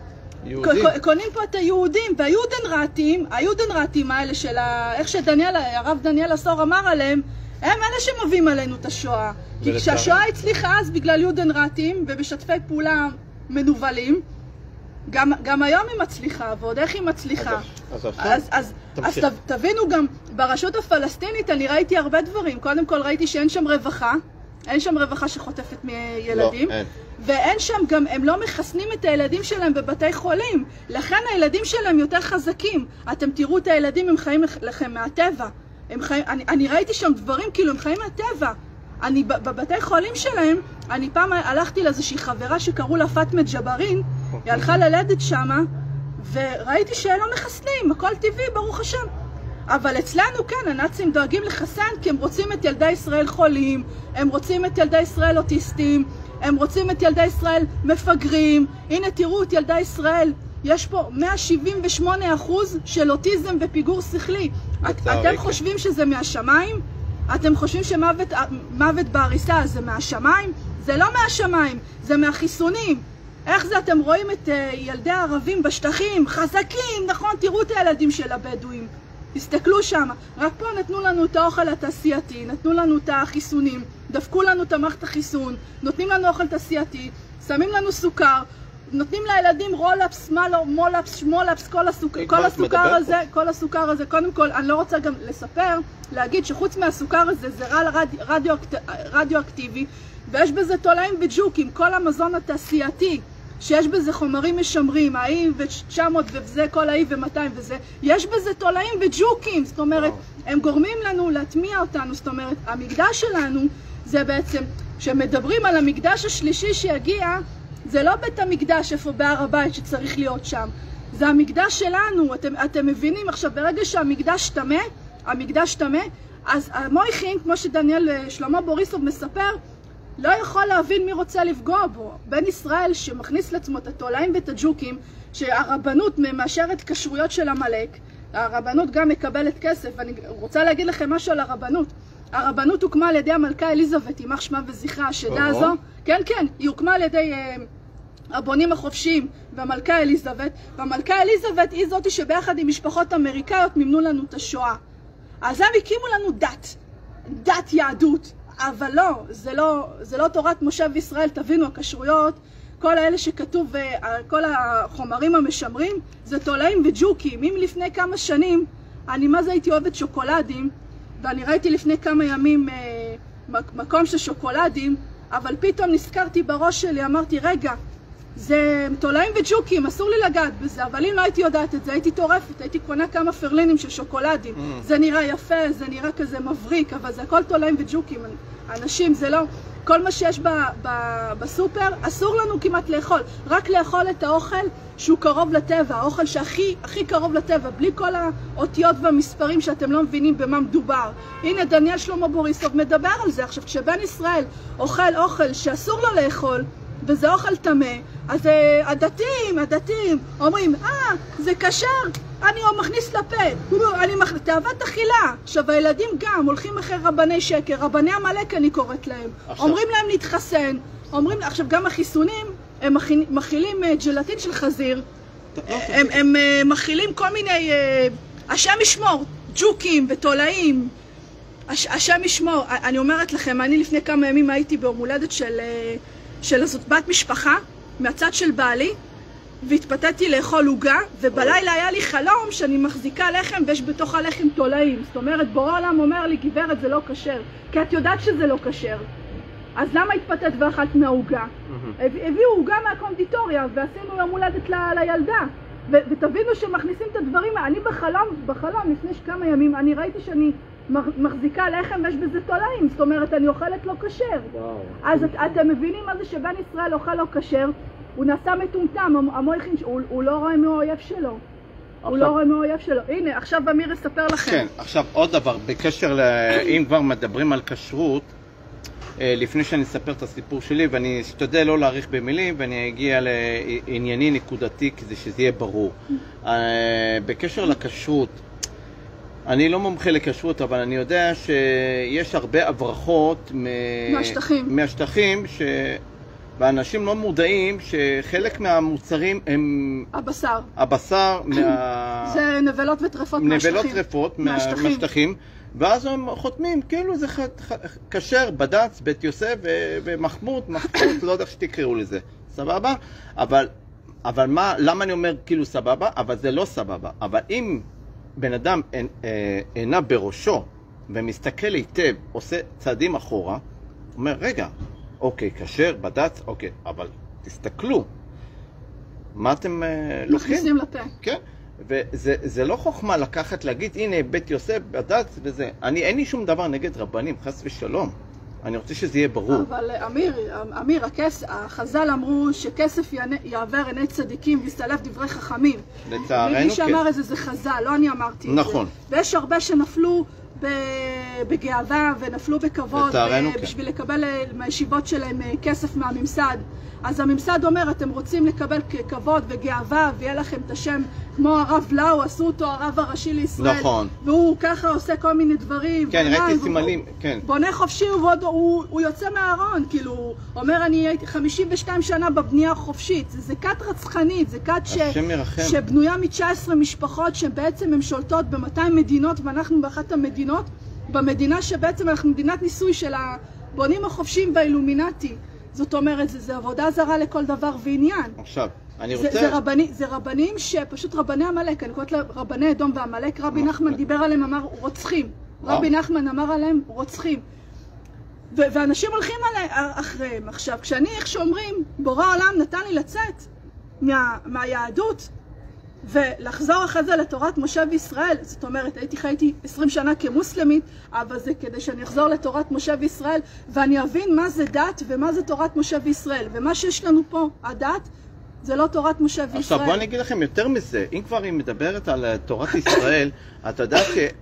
את היהודים. והיודנרטים האלה של איך הרב דניאל עשור אמר עליהם, הם אלה שמביאים עלינו את השואה. כי כשהשואה הצליחה אז בגלל יודנרטים ובשתפי פעולה מנובלים, גם היום היא מצליחה, ועוד איך היא מצליחה. אז תבינו גם, ברשות הפלסטינית אני ראיתי הרבה דברים. קודם כל ראיתי שאין שם רווחה, אין שם רווחה שחוטפת מילדים, ואין שם גם, הם לא מחסנים את הילדים שלהם בבתי חולים, לכן הילדים שלהם יותר חזקים. אתם תראו את הילדים, הם חיים לכם מהטבע. אני ראיתי שם דברים כאילו הם חיים מהטבע. בבתי חולים שלהם, אני פעם הלכתי לאיזושהי חברה שקראו לה פאטמה ג'בארין, היא הלכה ללדת שמה, וראיתי שלא מחסנים, הכל טבעי, ברוך השם. אבל אצלנו כן, הנאצים דואגים לחסן כי הם רוצים את ילדי ישראל חולים, הם רוצים את ילדי ישראל אוטיסטים, הם רוצים את ילדי ישראל מפגרים. הנה תראו את ילדי ישראל, יש פה 178% של אוטיזם ופיגור שכלי. אתם חושבים שזה מהשמיים? אתם חושבים שמוות בעריסה זה מהשמיים? זה לא מהשמיים, זה מהחיסונים. איך זה אתם רואים את ילדי הערבים בשטחים, חזקים, נכון? תראו את הילדים של הבדואים. תסתכלו שם, רק פה נתנו לנו את האוכל התעשייתי, נתנו לנו את החיסונים, דפקו לנו את המערכת החיסון, נותנים לנו אוכל תעשייתי, שמים לנו סוכר, נותנים לילדים רולאפס, מולאפס, שמולאפס, כל הסוכר הזה, קודם כל, אני לא רוצה גם לספר, להגיד שחוץ מהסוכר הזה זה רעל רדיואקטיבי, ויש בזה תולעים וג'וקים, כל המזון התעשייתי, שיש בזה חומרים משמרים, ה-E ו-900 וזה, כל ה-E ו-200 וזה, יש בזה תולעים וג'וקים, זאת אומרת, הם גורמים לנו להטמיע אותנו, זאת אומרת, המקדש שלנו זה בעצם, כשמדברים על המקדש השלישי שיגיע, זה לא בית המקדש איפה בהר הבית שצריך להיות שם, זה המקדש שלנו, אתם מבינים עכשיו, ברגע שהמקדש טמא, אז המויכין, כמו שדניאל שלמה בוריסוב מספר, לא יכול להבין מי רוצה לפגוע בו. בן ישראל שמכניס לעצמו את התולעים ואת הג'וקים, שהרבנות מאשרת כשרויות של המלאק, הרבנות גם מקבלת כסף. אני רוצה להגיד לכם משהו על הרבנות. הרבנות הוקמה על ידי המלכה אליזבת, יימח שמה וזכרה, השדה הזו. כן, היא הוקמה על ידי הבונים החופשיים והמלכה אליזבת, והמלכה אליזבת היא זאת שביחד עם משפחות אמריקאיות מימנו לנו את השואה. אז הם הקימו לנו דת יהדות. אבל לא, זה לא תורת משה וישראל, תבינו, הכשרויות, כל האלה שכתוב, כל החומרים המשמרים, זה תולעים וג'וקים. אם לפני כמה שנים, אני מה זה הייתי אוהבת שוקולדים, ואני ראיתי לפני כמה ימים מקום של שוקולדים, אבל פתאום נזכרתי בראש שלי, אמרתי, רגע, זה תולעים וג'וקים, אסור לי לגעת בזה, אבל אם לא הייתי יודעת את זה, הייתי טורפת, הייתי קונה כמה פרלינים של שוקולדים. זה נראה יפה, זה נראה כזה מבריק, אבל זה הכל תולעים וג'וקים. אנשים, זה לא... כל מה שיש בסופר, אסור לנו כמעט לאכול. רק לאכול את האוכל שהוא קרוב לטבע, האוכל שהכי קרוב לטבע, בלי כל האותיות והמספרים שאתם לא מבינים במה מדובר. הנה, דניאל שלמה בוריסוב מדבר על זה. עכשיו, כשבן ישראל אוכל אוכל שאסור לו לאכול, וזה אוכל טמא, אז הדתיים אומרים, זה כשר, אני מכניס לפה, תאוות אכילה. עכשיו הילדים גם הולכים אחרי רבני שקר, רבני המלאק אני קוראת להם, אומרים להם להתחסן, עכשיו גם החיסונים, הם מכילים ג'לטין של חזיר, הם מכילים כל מיני, השם ישמור, ג'וקים ותולעים, השם ישמור. אני אומרת לכם, אני לפני כמה ימים הייתי ביום הולדת של זאת בת משפחה, מהצד של בעלי, והתפתיתי לאכול עוגה, ובלילה היה לי חלום שאני מחזיקה לחם ויש בתוך הלחם תולעים. זאת אומרת, בורא עולם אומר לי, גברת, זה לא כשר, כי את יודעת שזה לא כשר. אז למה התפתת ואכלת מהעוגה? הביאו עוגה מהקונדיטוריה ועשינו יום הולדת לילדה. ותבינו שמכניסים את הדברים, אני בחלום לפני כמה ימים, אני ראיתי שאני מחזיקה לחם ויש בזה תולעים, זאת אומרת אני אוכלת לא כשר. אז אתם מבינים מה זה שבן ישראל אוכל לא כשר, הוא נעשה מטומטם, המויכין, הוא לא רואה מהאויב שלו. הוא לא רואה מהאויב שלו. הנה, עכשיו אמיר יספר לכם. כן, עכשיו עוד דבר, בקשר אם כבר מדברים על כשרות, לפני שאני אספר את הסיפור שלי, ואני אשתדל לא להאריך במילים, ואני אגיע לענייני נקודתי כדי שזה יהיה ברור. בקשר לכשרות, אני לא מומחה לכשרות, אבל אני יודע שיש הרבה הברחות מהשטחים, ואנשים לא מודעים שחלק מהמוצרים הם... הבשר זה נבלות וטרפות מהשטחים. ואז הם חותמים, כאילו זה כשר, בד"ץ, בית יוסף ומחמוד, לא יודע שתקראו לזה, סבבה? אבל מה, למה אני אומר כאילו סבבה? אבל זה לא סבבה. אבל אם בן אדם עינה בראשו ומסתכל היטב, עושה צעדים אחורה, אומר, רגע, אוקיי, כשר, בד"ץ, אוקיי, אבל תסתכלו, מה אתם לוקחים? מכניסים לפה. כן. וזה לא חוכמה לקחת, להגיד, הנה, בית יוסף, בד"ץ וזה. אין לי שום דבר נגד רבנים, חס ושלום. אני רוצה שזה יהיה ברור. אבל אמיר, החז"ל אמרו שכסף יעבר עיני צדיקים ויסתלף דברי חכמים. לצערנו כן. מי שאמר את זה חז"ל, לא אני אמרתי את זה. נכון. ויש הרבה שנפלו בגאווה ונפלו בכבוד בשביל לקבל מהישיבות שלהם כסף מהממסד. אז הממסד אומר, אתם רוצים לקבל כבוד וגאווה ויהיה לכם את השם כמו הרב לאו, עשו אותו הרב הראשי לישראל. נכון. והוא ככה עושה כל מיני דברים. כן, ראיתי סימנים, כן. בונה חופשי, הוא יוצא מהארון, כאילו, הוא אומר, אני הייתי 52 שנה בבנייה חופשית. זה כת רצחנית, זה כת שבנויה מ-19 משפחות שבעצם הן שולטות ב-200 מדינות, ואנחנו באחת המדינות, במדינה שבעצם אנחנו מדינת ניסוי של הבונים החופשיים והאילומינטי. זאת אומרת, זה עבודה זרה לכל דבר ועניין. עכשיו, אני רוצה... זה רבנים שפשוט רבני עמלק, אני קוראת לרבני אדום ועמלק, רבי נחמן דיבר עליהם, אמר רוצחים. רבי נחמן אמר עליהם רוצחים. ואנשים הולכים אחריהם. עכשיו, כשאני, איך שאומרים, בורא העולם נתן לי לצאת מהיהדות, ולחזור אחרי זה לתורת משה וישראל, זאת אומרת, חייתי 20 שנה כמוסלמית, אבל זה כדי שאני אחזור לתורת משה וישראל, ואני אבין מה זה דת ומה זה תורת משה וישראל, ומה שיש לנו פה, הדת, זה לא תורת משה וישראל. עכשיו בואו אני אגיד לכם יותר מזה, אם כבר היא מדברת על תורת ישראל, אתה יודעת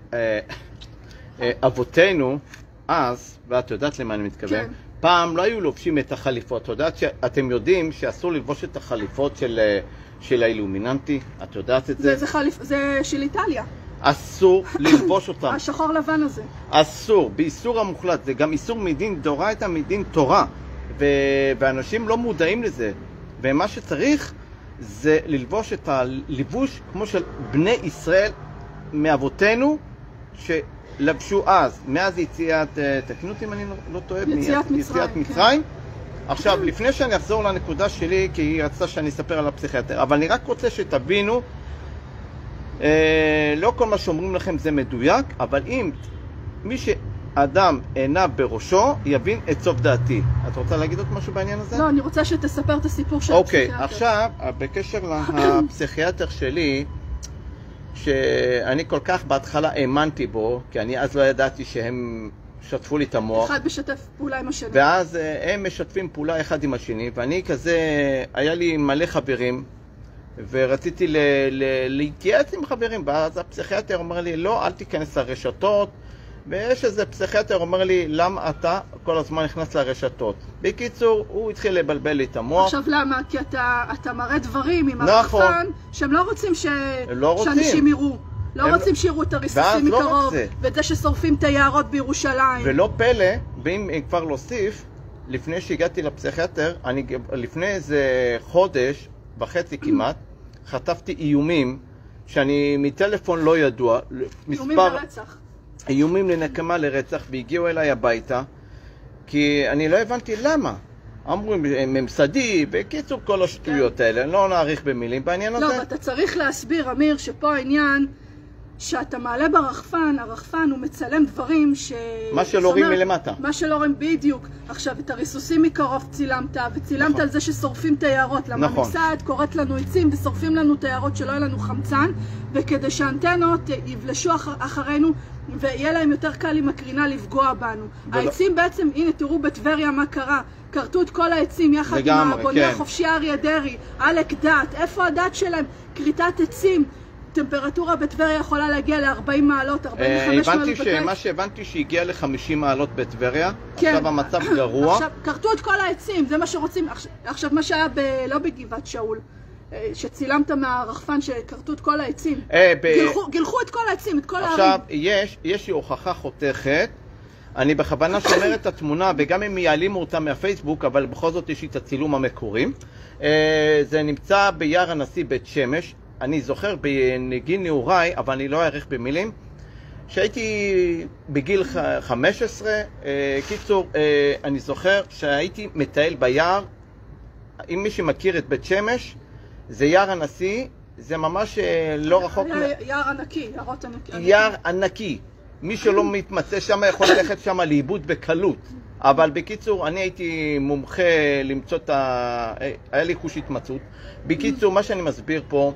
שאבותינו אז, ואת יודעת למה אני מתכוון, כן. פעם לא היו לובשים את החליפות, את יודעת שאתם יודעים שאסור ללבוש את החליפות של האילומיננטי, את יודעת את זה? זה של איטליה. אסור ללבוש אותם. השחור לבן הזה. אסור, באיסור המוחלט, זה גם איסור מדין דאורייתא מדין תורה, ואנשים לא מודעים לזה, ומה שצריך זה ללבוש את הליבוש כמו של בני ישראל מאבותינו שלבשו אז, מאז יציאת, תקנו אותי אם אני לא טועה, יציאת מצרים. עכשיו, לפני שאני אחזור לנקודה שלי, כי היא רצתה שאני אספר על הפסיכיאטר, אבל אני רק רוצה שתבינו, לא כל מה שאומרים לכם זה מדויק, אבל אם מי שאדם עיניו בראשו, יבין את סוף דעתי. את רוצה להגיד עוד משהו בעניין הזה? לא, אני רוצה שתספר את הסיפור של הפסיכיאטר. אוקיי, עכשיו, בקשר לפסיכיאטר שלי, שאני כל כך בהתחלה האמנתי בו, כי אני אז לא ידעתי שהם שתפו לי את המוח. אחד משתף פעולה עם השני. ואז הם משתפים פעולה אחד עם השני, ואני כזה, היה לי מלא חברים, ורציתי להתייעץ עם חברים, ואז הפסיכיאטר אומר לי, לא, אל תיכנס לרשתות, ויש איזה פסיכיאטר אומר לי, למה אתה כל הזמן נכנס לרשתות? בקיצור, הוא התחיל לבלבל לי את המוח. עכשיו למה? כי אתה מראה דברים עם הרחפן, שהם לא רוצים שאנשים יראו. לא רוצים שיראו את הריסוסים מקרוב, ואת זה ששורפים את היערות בירושלים. ולא פלא, ואם כבר להוסיף, לפני שהגעתי לפסיכיאטר, לפני איזה חודש וחצי כמעט, חטפתי איומים, שאני מטלפון לא ידוע, איומים לרצח. איומים לנקמה לרצח, והגיעו אליי הביתה, כי אני לא הבנתי למה. אמרו ממסדי, בקיצור כל השטויות האלה, לא נאריך במילים בעניין הזה. לא, אתה צריך להסביר, אמיר, שפה העניין שאתה מעלה ברחפן, הרחפן הוא מצלם דברים מה שלא רואים מלמטה. מה שלא רואים בדיוק. עכשיו, את הריסוסים מקרוב צילמת, וצילמת על זה ששורפים את היערות. למה הממסד קוראת לנו עצים ושורפים לנו את היערות שלא יהיה לנו חמצן, וכדי שהאנטנות יבלשו אחרינו, ויהיה להם יותר קל עם הקרינה לפגוע בנו. העצים בעצם, הנה תראו בטבריה מה קרה. קרטו את כל העצים יחד עם הבונה החופשי אריה דרעי, אלק דת, איפה הדת שלהם? כריתת עצים. טמפרטורה בטבריה יכולה להגיע ל-40 מעלות, 45 מעלות בקיץ. מה שהבנתי שהגיע ל-50 מעלות בטבריה, עכשיו המצב גרוע. עכשיו, קרטו את כל העצים, זה מה שרוצים. עכשיו, מה שהיה לא בגבעת שאול, שצילמת מהרחפן שקרטו את כל העצים. גילחו את כל העצים, את כל הערים. עכשיו, יש לי הוכחה חותכת. אני בכוונה שומר את התמונה, וגם אם יעלימו אותה מהפייסבוק, אבל בכל זאת יש לי את הצילום המקורי. זה נמצא ביער הנשיא בית שמש. אני זוכר בנגין נעוריי, אבל אני לא אערך במילים, שהייתי בגיל 15, קיצור, אני זוכר שהייתי מטייל ביער, אם מי שמכיר את בית שמש, זה יער הנשיא, זה ממש לא רחוק... יער ענקי, יערות ענקי. יער ענקי. מי שלא מתמצא שם יכול ללכת שם לאיבוד בקלות. אבל בקיצור, אני הייתי מומחה למצוא את היה לי חוש התמצאות. בקיצור, מה שאני מסביר פה,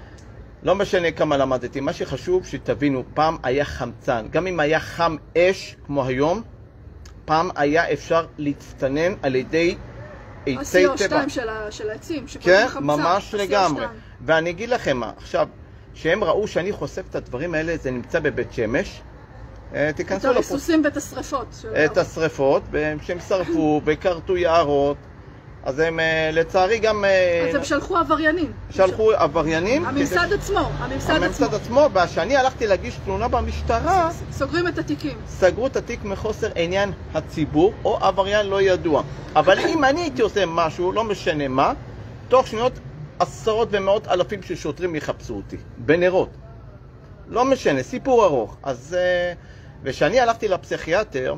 לא משנה כמה למדתי, מה שחשוב שתבינו, פעם היה חמצן, גם אם היה חם אש כמו היום, פעם היה אפשר להצטנן על ידי עצי טבע. ה-CO2 של העצים, כן, ממש לגמרי. ואני אגיד לכם מה, עכשיו, שהם ראו שאני חושף את הדברים האלה, זה נמצא בבית שמש. תיכנסו את הריסוסים ואת השריפות. את השריפות, שהם שרפו וכרתו יערות. אז הם לצערי גם... אז הם שלחו עבריינים. שלחו עבריינים. הממסד עצמו. הממסד עצמו, וכשאני הלכתי להגיש תלונה במשטרה... סוגרים את התיקים. סגרו את התיק מחוסר עניין הציבור, או עבריין לא ידוע. אבל אם אני הייתי עושה משהו, לא משנה מה, תוך שניות עשרות ומאות אלפים של שוטרים יחפשו אותי. בנרות. לא משנה, סיפור ארוך. אז... ושאני הלכתי לפסיכיאטר,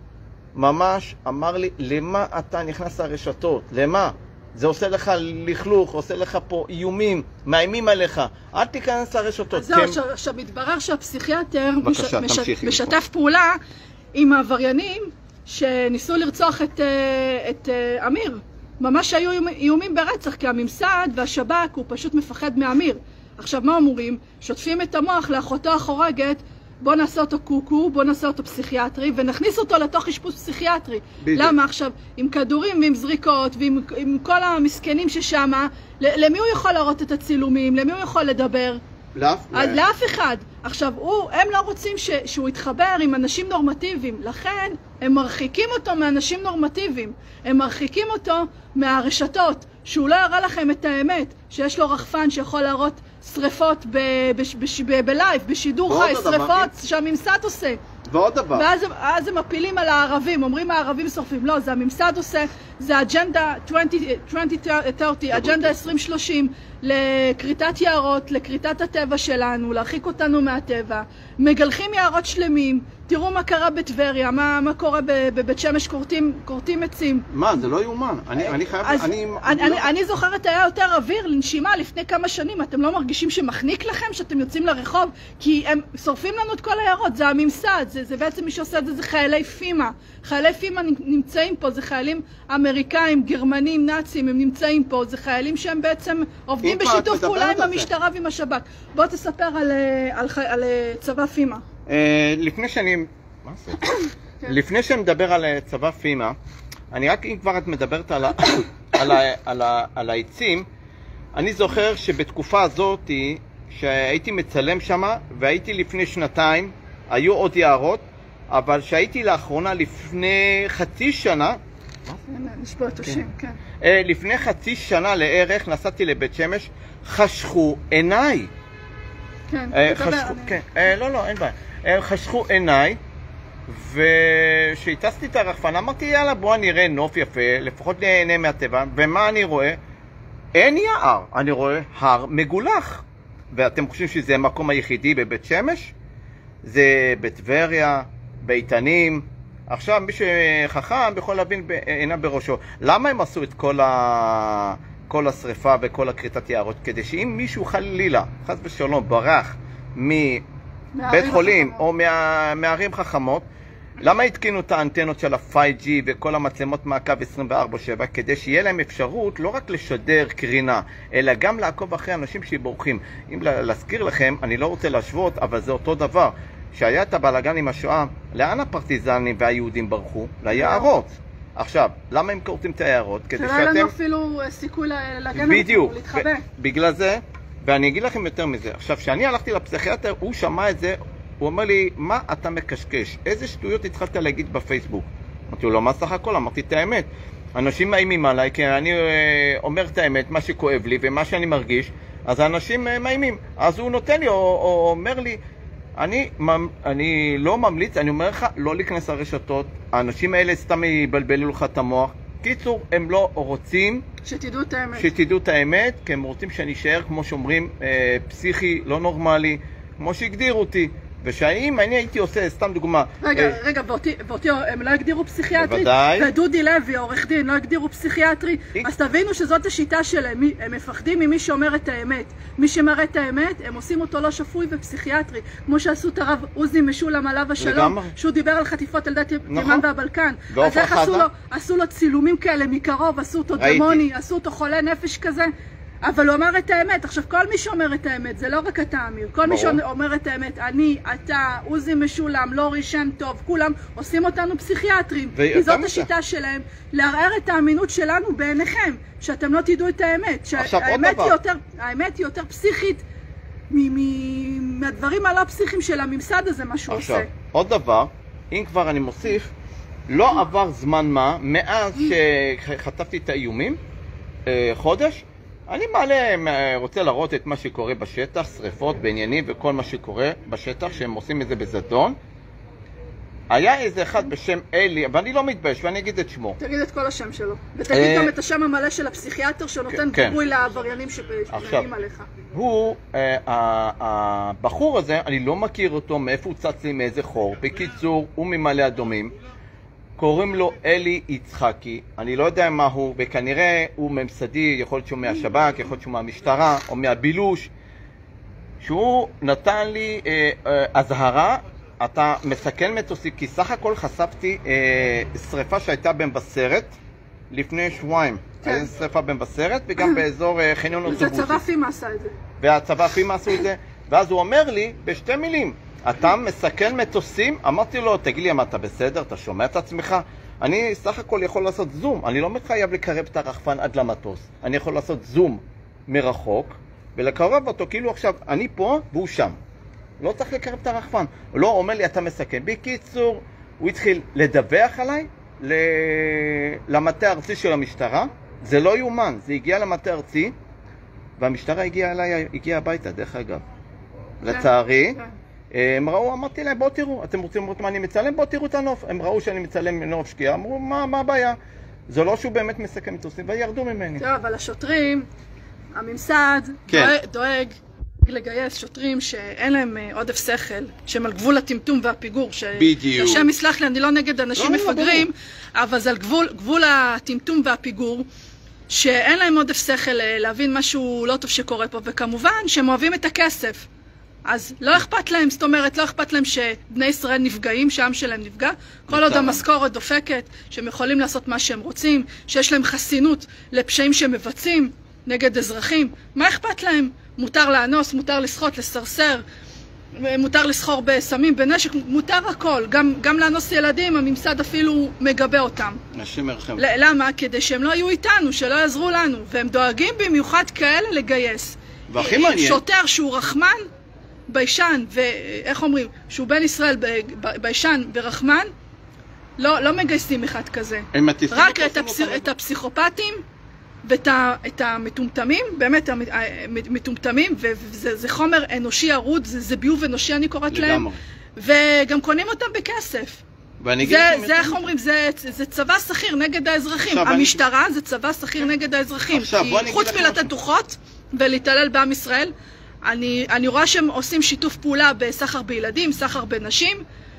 ממש אמר לי, למה אתה נכנס לרשתות? למה? זה עושה לך לכלוך, עושה לך פה איומים, מאיימים עליך. אל תיכנס לרשתות. אז זהו, עכשיו מתברר שהפסיכיאטר משתף פעולה עם העבריינים שניסו לרצוח את אמיר. ממש היו איומים ברצח, כי הממסד והשב"כ הוא פשוט מפחד מאמיר. עכשיו מה אומרים? שוטפים את המוח לאחותו החורגת, בוא נעשה אותו קוקו, בוא נעשה אותו פסיכיאטרי, ונכניס אותו לתוך אשפוז פסיכיאטרי. למה עכשיו? עם כדורים ועם זריקות, ועם כל המסכנים ששמה, למי הוא יכול להראות את הצילומים? למי הוא יכול לדבר? לאף אחד. עכשיו, הם לא רוצים שהוא יתחבר עם אנשים נורמטיביים, לכן הם מרחיקים אותו מאנשים נורמטיביים. הם מרחיקים אותו מהרשתות, שהוא לא יראה לכם את האמת, שיש לו רחפן שיכול להראות שריפות בלייב, בשידור חי, שריפות שהממסד עושה. ועוד דבר. ואז הם מפילים על הערבים, אומרים הערבים שורפים. לא, זה הממסד עושה, זה אג'נדה 2030, אג'נדה 2030, לקריטת יערות, לקריטת הטבע שלנו, להרחיק אותנו מהטבע. מגלחים יערות שלמים, תראו מה קרה בטבריה, מה קורה בבית שמש, כורתים עצים. מה, זה לא יאומן. אני זוכרת, היה יותר אוויר לנשימה לפני כמה שנים. אתם לא מרגישים שמחניק לכם שאתם יוצאים לרחוב? כי הם שורפים לנו את כל היערות, זה הממסד, זה בעצם מי שעושה את זה, זה חיילי פימה. חיילי פימה נמצאים פה, זה חיילים אמריקאים, גרמנים, נאצים, הם נמצאים פה, זה חיילים שהם בעצם עובדים בשיתוף פעולה עם המשטרה ועם השב"כ. בוא תספר על צבא פימה. לפני שאני מדבר על צבא פימה, אני רק, אם כבר את מדברת על העצים, אני זוכר שבתקופה הזאת שהייתי מצלם שמה, והייתי לפני שנתיים, היו עוד יערות, אבל שהייתי לאחרונה לפני חצי שנה, נשבע התושים, כן. לפני חצי שנה לערך נסעתי לבית שמש, חשכו עיניי. כן, לא, אין בעיה. חשכו עיניי, ושהטסתי את הרחפן, אמרתי יאללה בוא נראה נוף יפה, לפחות נהנה מהטבע, ומה אני רואה? אין יער, אני רואה הר מגולח. ואתם חושבים שזה המקום היחידי בבית שמש? זה בטבריה, באיתנים. עכשיו מי שחכם יכול להבין עיניו בראשו. למה הם עשו את כל השריפה וכל הקריטת יערות? כדי שאם מישהו חלילה, חס ושלום, ברח מבית חולים או מערים חכמות, למה התקינו את האנטנות של ה-5G וכל המצלמות מעקב 24/7? כדי שיהיה להם אפשרות לא רק לשדר קרינה, אלא גם לעקוב אחרי אנשים שבורחים. אם להזכיר לכם, אני לא רוצה להשוות, אבל זה אותו דבר. שהיה את הבלגן עם השואה, לאן הפרטיזנים והיהודים ברחו? ליערות. עכשיו, למה הם כורתים את היערות? שלא היה לנו אפילו סיכוי להגן בדיוק, להתחבא. בגלל זה, ואני אגיד לכם יותר מזה. עכשיו, כשאני הלכתי לפסיכיאטר, הוא שמע את זה, הוא אומר לי, מה אתה מקשקש? איזה שטויות התחלת להגיד בפייסבוק? אמרתי לו, מה סך הכל? אמרתי את האמת. אנשים מאיימים עליי, כי אני אומר את האמת, מה שכואב לי ומה שאני מרגיש, אז האנשים מאיימים. אז הוא נותן לי, או אומר לי, אני לא ממליץ, אני אומר לך, לא להיכנס לרשתות. האנשים האלה סתם יבלבלו לך את המוח. קיצור, הם לא רוצים שתדעו את האמת, כי הם רוצים שאני אשאר, כמו שאומרים, פסיכי, לא נורמלי, כמו שהגדירו אותי. ושאם אני הייתי עושה, סתם דוגמה... רגע, באותי הם לא הגדירו פסיכיאטרי? בוודאי. ודודי לוי, עורך דין, לא הגדירו פסיכיאטרי? אז תבינו שזאת השיטה שלהם, הם מפחדים ממי שאומר את האמת. מי שמראה את האמת, הם עושים אותו לא שפוי ופסיכיאטרי. כמו שעשו את הרב עוזי משולם עליו השלום, שהוא דיבר על חטיפות ילדי תימן והבלקן. אז איך עשו לו צילומים כאלה מקרוב, עשו אותו דמוני, עשו אותו חולה נפש כזה. אבל הוא אמר את האמת. עכשיו, כל מי שאומר את האמת, זה לא רק אתה, אמיר. כל מי שאומר את האמת, אני, אתה, עוזי משולם, לורי שם טוב, כולם עושים אותנו פסיכיאטרים. כי זאת השיטה שלהם, לערער את האמינות שלנו בעיניכם, שאתם לא תדעו את האמת. שהאמת היא יותר פסיכית מהדברים הלא פסיכיים של הממסד הזה, מה שהוא עושה. עוד דבר, אם כבר אני מוסיף, לא עבר זמן מה, מאז שחטפתי את האיומים, חודש, אני רוצה להראות את מה שקורה בשטח, שריפות בעניינים וכל מה שקורה בשטח, שהם עושים את זה בזדון. היה איזה אחד בשם אלי, ואני לא מתבייש, ואני אגיד את שמו. תגיד את כל השם שלו. ותגיד גם את השם המלא של הפסיכיאטר שנותן גיבוי לעבריינים שמנהלים עליך. הוא, הבחור הזה, אני לא מכיר אותו, מאיפה הוא צץ לי, מאיזה חור. בקיצור, הוא ממעלה אדומים. קוראים לו אלי יצחקי, אני לא יודע מה הוא, וכנראה הוא ממסדי, יכול להיות שהוא מהשב"כ, יכול להיות שהוא מהמשטרה, או מהבילוש, שהוא נתן לי הזהרה, אתה מסכן מטוסים, כי סך הכל חשפתי שריפה שהייתה במבשרת לפני שבועיים. כן. שריפה במבשרת, וגם באזור חניון אוטובוסים. זה הצבא פימה עשה את זה. והצבא פימה עשו את זה, ואז הוא אומר לי בשתי מילים, אתה מסכן מטוסים? אמרתי לו, תגיד לי, מה אתה בסדר? אתה שומע את עצמך? אני סך הכל יכול לעשות זום, אני לא חייב לקרב את הרחפן עד למטוס. אני יכול לעשות זום מרחוק, ולקרב אותו, כאילו עכשיו, אני פה והוא שם. לא צריך לקרב את הרחפן. הוא לא אומר לי, אתה מסכן. בקיצור, הוא התחיל לדווח עליי למטה הארצי של המשטרה. זה לא יומן, זה הגיע למטה הארצי, והמשטרה הגיעה הביתה, דרך אגב. לצערי, הם ראו, אמרתי להם, בואו תראו, אתם רוצים לראות מה אני מצלם? בואו תראו את הנוף. הם ראו שאני מצלם נוף שקיעה, אמרו, מה הבעיה? זה לא שהוא באמת מסכם מטוסים, וירדו ממני. טוב, אבל השוטרים, הממסד, דואג לגייס שוטרים שאין להם עודף שכל, שהם על גבול הטמטום והפיגור. בדיוק. השם יסלח לי, אני לא נגד אנשים מפגרים, אבל זה על גבול הטמטום והפיגור, שאין להם עודף שכל להבין משהו לא טוב שקורה פה, וכמובן שהם אוהבים את הכסף. אז לא אכפת להם, זאת אומרת, לא אכפת להם שבני ישראל נפגעים, שהעם שלהם נפגע. כל עוד המשכורת דופקת, שהם יכולים לעשות מה שהם רוצים, שיש להם חסינות לפשעים שהם מבצעים נגד אזרחים. מה אכפת להם? מותר לאנוס, מותר לשחות, לסרסר, מותר לסחור בסמים, בנשק, מותר הכל. גם לאנוס ילדים, הממסד אפילו מגבה אותם. למה? כדי שהם לא יהיו איתנו, שלא יעזרו לנו. והם דואגים במיוחד כאלה לגייס. והכי מעניין. שוטר שהוא רחמן, ביישן, ואיך אומרים, שהוא בן ישראל ביישן ורחמן, לא מגייסים אחד כזה. רק את הפסיכופטים ואת המטומטמים, באמת המטומטמים, וזה חומר אנושי ערוד, זה ביוב אנושי אני קוראת להם, וגם קונים אותם בכסף. זה איך אומרים, זה צבא שכיר נגד האזרחים. המשטרה זה צבא שכיר נגד האזרחים. חוץ מלתת דוחות ולהתעלל בעם ישראל, אני רואה שהם עושים שיתוף פעולה בסחר בילדים, סחר בנשים,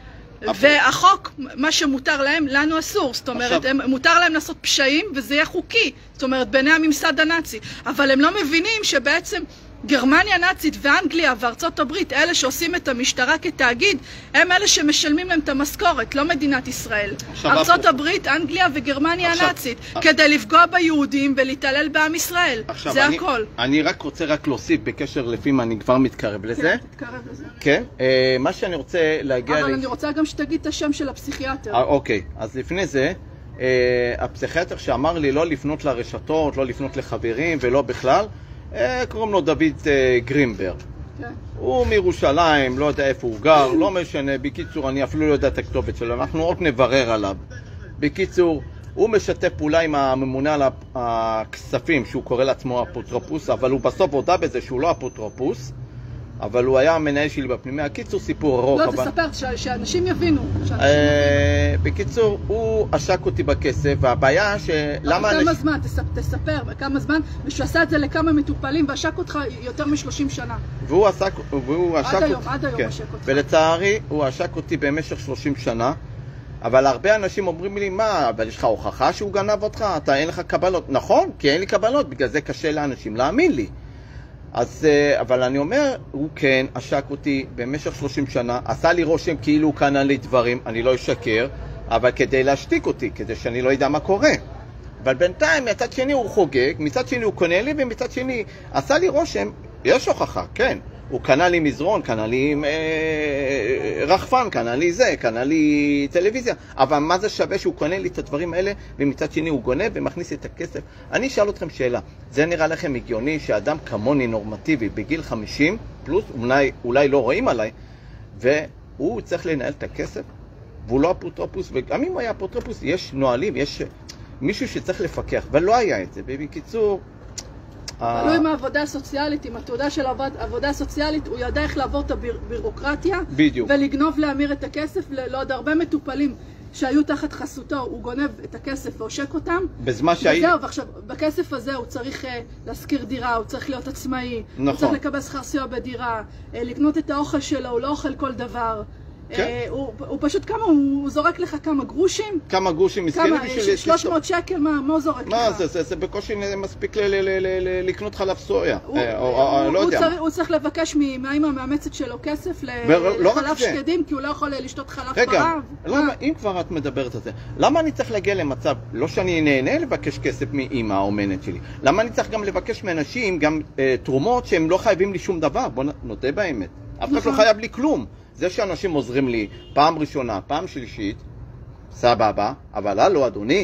והחוק, מה שמותר להם, לנו אסור. זאת אומרת, מותר להם לעשות פשעים וזה יהיה חוקי. זאת אומרת, ביני הממסד הנאצי. אבל הם לא מבינים שבעצם גרמניה נאצית ואנגליה וארצות הברית, אלה שעושים את המשטרה כתאגיד, הם אלה שמשלמים להם את המשכורת, לא מדינת ישראל. ארצות הברית, אנגליה וגרמניה הנאצית, כדי לפגוע ביהודים ולהתעלל בעם ישראל. זה הכל. אני רק רוצה להוסיף בקשר לפי מה אני כבר מתקרב לזה. כן, תתקרב לזה. כן, מה שאני רוצה להגיע... אבל אני רוצה גם שתגיד את השם של הפסיכיאטר. אוקיי, אז לפני זה, הפסיכיאטר שאמר לי לא לפנות לרשתות, לא לפנות לחברים ולא בכלל, קוראים לו דוד גרינברג. הוא מירושלים, לא יודע איפה הוא גר, לא משנה. בקיצור, אני אפילו לא יודע את הכתובת שלו, אנחנו עוד נברר עליו. בקיצור, הוא משתף פעולה עם הממונה על הכספים, שהוא קורא לעצמו אפוטרופוס, אבל הוא בסוף הודע בזה שהוא לא אפוטרופוס, אבל הוא היה המנהל שלי בפנימיה. קיצור, סיפור ארוך. לא, תספר, שאנשים יבינו. בקיצור, הוא עשק אותי בכסף, והבעיה שלמה... כמה זמן, תספר, כמה זמן, ושהוא עשה את זה לכמה מטופלים, ועשק אותך יותר מ-30 שנה. והוא עשק עד היום עשק אותך. ולצערי, הוא עשק אותי במשך 30 שנה, אבל הרבה אנשים אומרים לי, מה, אבל יש לך הוכחה שהוא גנב אותך? אתה אין לך קבלות. נכון, כי אין לי קבלות, בגלל זה קשה לאנשים להאמין לי. אז, אבל אני אומר, הוא כן עשק אותי במשך 30 שנה, עשה לי רושם כאילו הוא קנה לי דברים, אני לא אשקר, אבל כדי להשתיק אותי, כדי שאני לא יודע מה קורה. אבל בינתיים מצד שני הוא חוגג, מצד שני הוא קונה לי, ומצד שני עשה לי רושם, יש הוכחה, כן. הוא קנה לי מזרון, קנה לי רחפן, קנה לי זה, קנה לי טלוויזיה. אבל מה זה שווה שהוא קונה לי את הדברים האלה, ומצד שני הוא גונב ומכניס את הכסף? אני אשאל אתכם שאלה. זה נראה לכם הגיוני שאדם כמוני נורמטיבי בגיל 50, פלוס אולי לא רואים עליי, והוא צריך לנהל את הכסף, והוא לא אפוטרופוס, וגם אם הוא היה אפוטרופוס, יש נועלים, יש מישהו שצריך לפקח, ולא היה את זה. בקיצור, תלוי עם העבודה הסוציאלית, עם התעודה של העבודה הסוציאלית, הוא ידע איך לעבור את הבירוקרטיה, ולגנוב להמיר את הכסף לעוד הרבה מטופלים שהיו תחת חסותו, הוא גונב את הכסף ועושק אותם. בזמן שהיא... וזהו, ועכשיו, בכסף הזה הוא צריך להשכיר דירה, הוא צריך להיות עצמאי, נכון. הוא צריך לקבל שכר סיוע בדירה, לקנות את האוכל שלו, הוא לא אוכל כל דבר. כן. הוא פשוט כמה, הוא זורק לך כמה גרושים. כמה גרושים מסכנים בשביל... 300 שקל, מה הוא זורק לך? מה, זה בקושי מספיק לקנות חלב סויה, או לא יודע. הוא צריך לבקש מהאמא המאמצת שלו כסף לחלב שקדים, כי הוא לא יכול לשתות חלב פרה. רגע, אם כבר את מדברת על זה, למה אני צריך להגיע למצב, לא שאני נהנה לבקש כסף מאמא האומנת שלי, למה אני צריך גם לבקש מאנשים גם תרומות שהם לא חייבים לי שום דבר? בוא נודה באמת. אף אחד לא חייב לי כלום. זה שאנשים עוזרים לי פעם ראשונה, פעם שלישית, סבבה, אבל הלו, אדוני,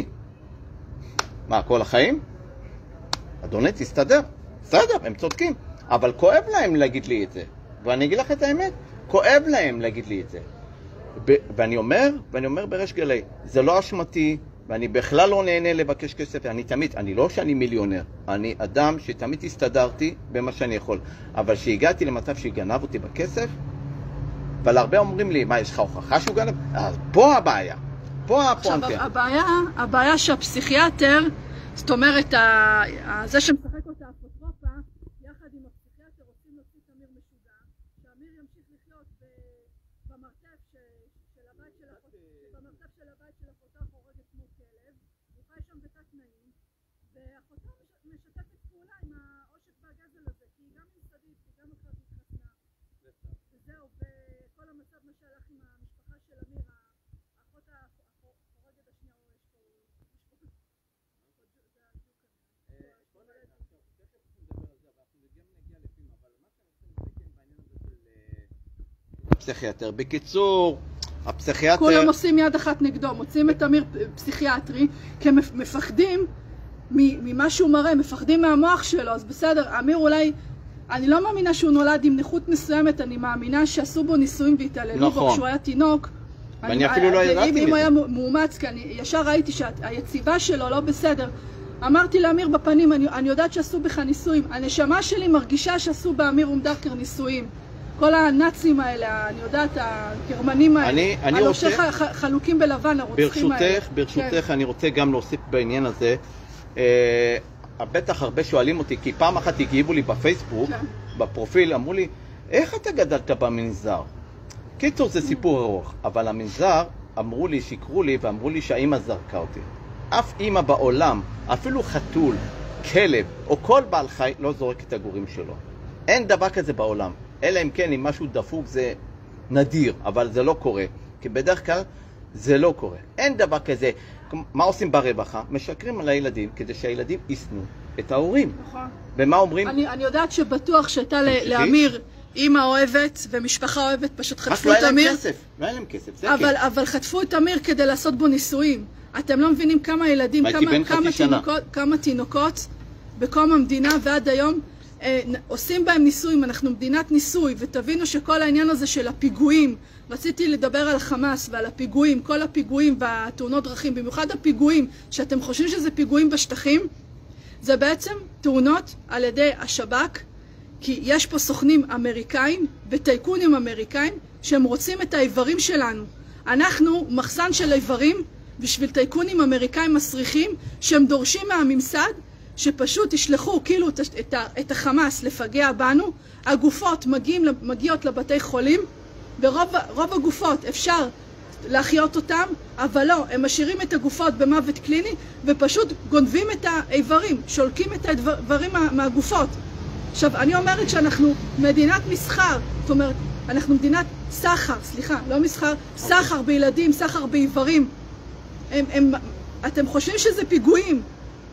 מה, כל החיים? אדוני, תסתדר. בסדר, הם צודקים. אבל כואב להם להגיד לי את זה. ואני אגיד לך את האמת, כואב להם להגיד לי את זה. ואני אומר בריש גלי, זה לא אשמתי, ואני בכלל לא נהנה לבקש כסף, אני לא שאני מיליונר, אני אדם שתמיד הסתדרתי במה שאני יכול. אבל שהגעתי למצב שגנב אותי בכסף, אבל הרבה אומרים לי, מה, יש לך הוכחה שהוא גנב? אז פה הבעיה, פה הפונטר. עכשיו, הבעיה שהפסיכיאטר, זאת אומרת, זה שמשחק אותה אפוטרופה, יחד עם הפסיכיאטר רוצים להוציא את אמיר משוגע, שאמיר ימשיך לחיות במרתף של הבית של אחותה חורגת כמו כלב, הוא חי שם בתת תנאים, ואחותה משתפת פעולה עם העושק והגזל הזה, כי היא גם ממסדית, היא גם אחת התחתנה. וזהו, וכל המצב מה שהלך עם המשפחה של אמיר, האחות החורגת השנייה, פסיכיאטר. בקיצור, הפסיכיאטר... כולם עושים יד אחת נגדו, מוצאים את אמיר פסיכיאטרי, כי הם מפחדים ממה שהוא מראה, מפחדים מהמוח שלו, אז בסדר, אמיר אולי... אני לא מאמינה שהוא נולד עם נכות מסוימת, אני מאמינה שעשו בו ניסויים והתעללו בו כשהוא היה תינוק. ואני אפילו לא ידעתי מזה. אם הוא היה מאומץ, כי אני ישר ראיתי שהיציבה שלו לא בסדר. אמרתי לאמיר בפנים, אני יודעת שעשו בך ניסויים. הנשמה שלי מרגישה שעשו באמיר אומדרקר ניסויים. כל הנאצים האלה, אני יודעת, הגרמנים האלה, הלובשי חלוקים בלבן, הרוצחים האלה. ברשותך, אני רוצה גם להוסיף בעניין הזה. בטח הרבה שואלים אותי, כי פעם אחת הגיבו לי בפייסבוק, בפרופיל, אמרו לי, איך אתה גדלת במנזר? קיצור, זה סיפור ארוך, אבל המנזר, אמרו לי, שיקרו לי, ואמרו לי שהאמא זרקה אותי. אף אמא בעולם, אפילו חתול, כלב, או כל בעל חי, לא זורק את הגורים שלו. אין דבר כזה בעולם. אלא אם כן, אם משהו דפוק זה נדיר, אבל זה לא קורה. כי בדרך כלל זה לא קורה. אין דבר כזה. מה עושים ברווחה? משקרים על הילדים כדי שהילדים ישנאו את ההורים. נכון. ומה אומרים? אני יודעת שבטוח שהייתה לאמיר אמא אוהבת ומשפחה אוהבת, פשוט חטפו את אמיר. לא היה להם כסף, זה אבל חטפו את אמיר כדי לעשות בו ניסויים. אתם לא מבינים כמה ילדים, כמה תינוקות בקום המדינה ועד היום עושים בהם ניסויים. אנחנו מדינת ניסוי, ותבינו שכל העניין הזה של הפיגועים, רציתי לדבר על החמאס ועל הפיגועים, כל הפיגועים והתאונות דרכים, במיוחד הפיגועים שאתם חושבים שזה פיגועים בשטחים, זה בעצם תאונות על ידי השב"כ, כי יש פה סוכנים אמריקאים וטייקונים אמריקאים שהם רוצים את האיברים שלנו. אנחנו מחסן של איברים בשביל טייקונים אמריקאים מסריחים שהם דורשים מהממסד שפשוט ישלחו כאילו את החמאס לפגע בנו. הגופות מגיעות לבתי חולים, ורוב הגופות אפשר להחיות אותם, אבל לא, הם משאירים את הגופות במוות קליני ופשוט גונבים את האיברים, שולקים את האיברים מהגופות. עכשיו, אני אומרת שאנחנו מדינת מסחר, זאת אומרת, אנחנו מדינת סחר, סליחה, לא מסחר, סחר בילדים, סחר באיברים. אתם חושבים שזה פיגועים,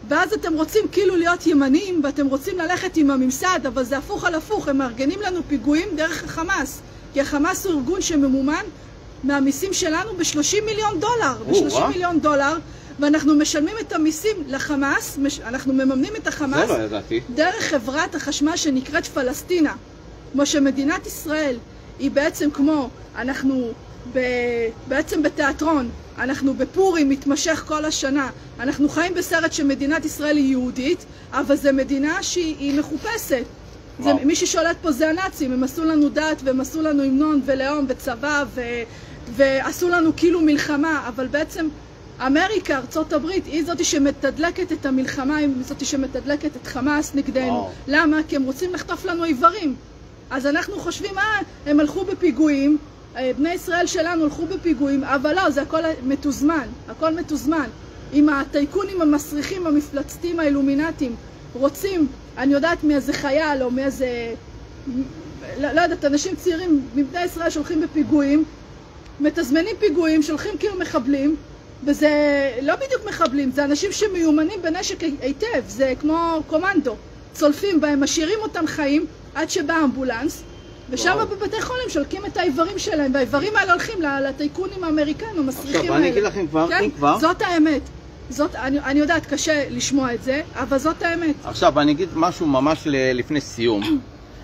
ואז אתם רוצים כאילו להיות ימנים, ואתם רוצים ללכת עם הממסד, אבל זה הפוך על הפוך, הם מארגנים לנו פיגועים דרך החמאס. כי החמאס הוא ארגון שממומן מהמיסים שלנו ב$30 מיליון. ב$30 מיליון, ואנחנו משלמים את המיסים לחמאס, אנחנו מממנים את החמאס דרך חברת החשמל שנקראת פלסטינה. כמו שמדינת ישראל היא בעצם כמו, אנחנו בעצם בתיאטרון, אנחנו בפורים מתמשך כל השנה, אנחנו חיים בסרט שמדינת ישראל היא יהודית, אבל זו מדינה שהיא מחופשת. מי ששולט פה זה הנאצים, הם עשו לנו דת והם עשו לנו המנון ולאום וצבא ועשו לנו כאילו מלחמה, אבל בעצם אמריקה, ארצות הברית, היא זאת שמתדלקת את המלחמה, היא זאת שמתדלקת את חמאס נגדנו. למה? כי הם רוצים לחטוף לנו איברים. אז אנחנו חושבים, הם הלכו בפיגועים, בני ישראל שלנו הלכו בפיגועים, אבל לא, זה הכל מתוזמן, הכל מתוזמן. עם הטייקונים המסריחים, המפלצתיים, האילומינטיים, רוצים, אני יודעת מאיזה חייל או מאיזה, לא יודעת, אנשים צעירים מבני ישראל שהולכים בפיגועים, מתזמנים פיגועים, שהולכים כאילו מחבלים, וזה לא בדיוק מחבלים, זה אנשים שמיומנים בנשק היטב, זה כמו קומנדו, צולפים בהם, משאירים אותם חיים עד שבא אמבולנס, ושם בבתי חולים שולקים את האיברים שלהם, והאיברים האלה הולכים לטייקונים האמריקאים המסריחים האלה. עכשיו, אני אגיד לכם כבר, כן? כבר. זאת האמת. אני יודעת, קשה לשמוע את זה, אבל זאת האמת. עכשיו, אני אגיד משהו ממש לפני סיום.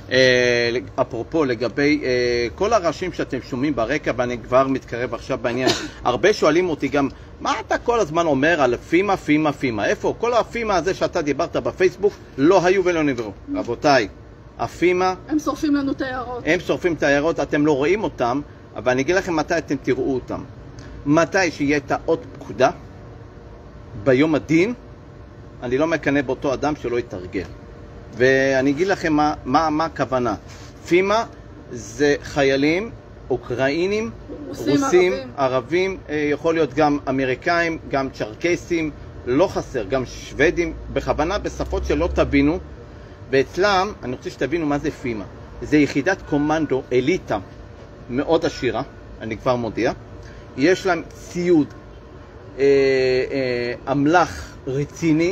אפרופו לגבי כל הרעשים שאתם שומעים ברקע, ואני כבר מתקרב עכשיו בעניין. הרבה שואלים אותי גם, מה אתה כל הזמן אומר על פימה, פימה, פימה? איפה? כל הפימה הזה שאתה דיברת בפייסבוק לא היו ולא נבראו. רבותיי, הפימה... הם שורפים לנו את היערות. הם שורפים את היערות, אתם לא רואים אותם, אבל אני אגיד לכם מתי אתם תראו אותם. מתי שיהיה את האות פקודה, ביום הדין, אני לא מקנא באותו אדם שלא יתרגל. ואני אגיד לכם מה הכוונה. פימה זה חיילים אוקראינים, רוסים, ערבים, יכול להיות גם אמריקאים, גם צ'רקסים, לא חסר, גם שוודים, בכוונה בשפות שלא תבינו. ואצלם, אני רוצה שתבינו מה זה פימה. זה יחידת קומנדו, אליטה, מאוד עשירה, אני כבר מודיע. יש להם ציוד, אמל"ח רציני,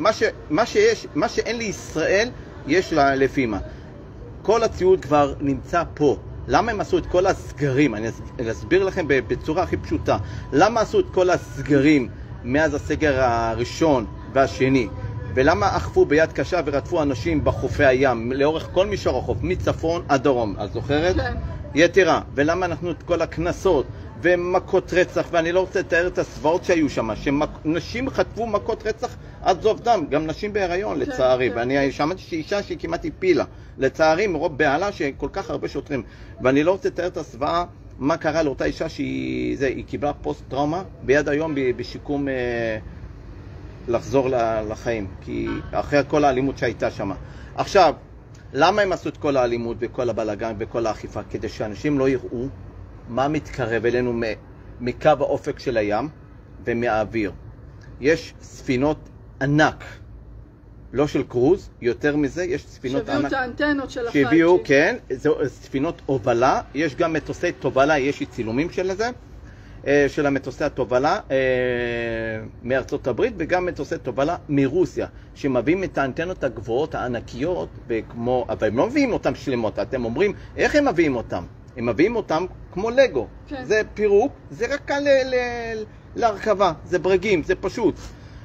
מה שאין לישראל יש לפימה. כל הציוד כבר נמצא פה. למה הם עשו את כל הסגרים? אני אסביר לכם בצורה הכי פשוטה. למה עשו את כל הסגרים מאז הסגר הראשון והשני? ולמה אכפו ביד קשה ורדפו אנשים בחופי הים, לאורך כל מישור החוף, מצפון עד דרום? את זוכרת? כן. יתרה. ולמה נתנו את כל הכנסות ומכות רצח, ואני לא רוצה לתאר את הסבאות שהיו שם, שנשים חטפו מכות רצח עד זוב דם, גם נשים בהיריון לצערי, ואני שמעתי שאישה שכמעט הפילה, לצערי מרוב בעלה שכל כך הרבה שוטרים, ואני לא רוצה לתאר את הסבאה, מה קרה לאותה אישה שהיא קיבלה פוסט טראומה, ביד היום בשיקום לחזור לחיים, כי אחרי כל האלימות שהייתה שם. עכשיו, למה הם עשו את כל האלימות וכל הבלגן וכל האכיפה? כדי שאנשים לא יראו מה מתקרב אלינו מקו האופק של הים ומהאוויר. יש ספינות ענק, לא של קרוז, יותר מזה, יש ספינות ענק. שהביאו את האנטנות של הפייג'י. שהביאו, כן, זה ספינות הובלה, יש גם מטוסי תובלה, יש צילומים של זה, של המטוסי התובלה מארצות הברית, וגם מטוסי תובלה מרוסיה, שמביאים את האנטנות הגבוהות הענקיות, אבל הם לא מביאים אותם שלמות, אתם אומרים, איך הם מביאים אותם? הם מביאים אותם כמו לגו. כן. זה פירוק, זה רק קל להרכבה, זה ברגים, זה פשוט.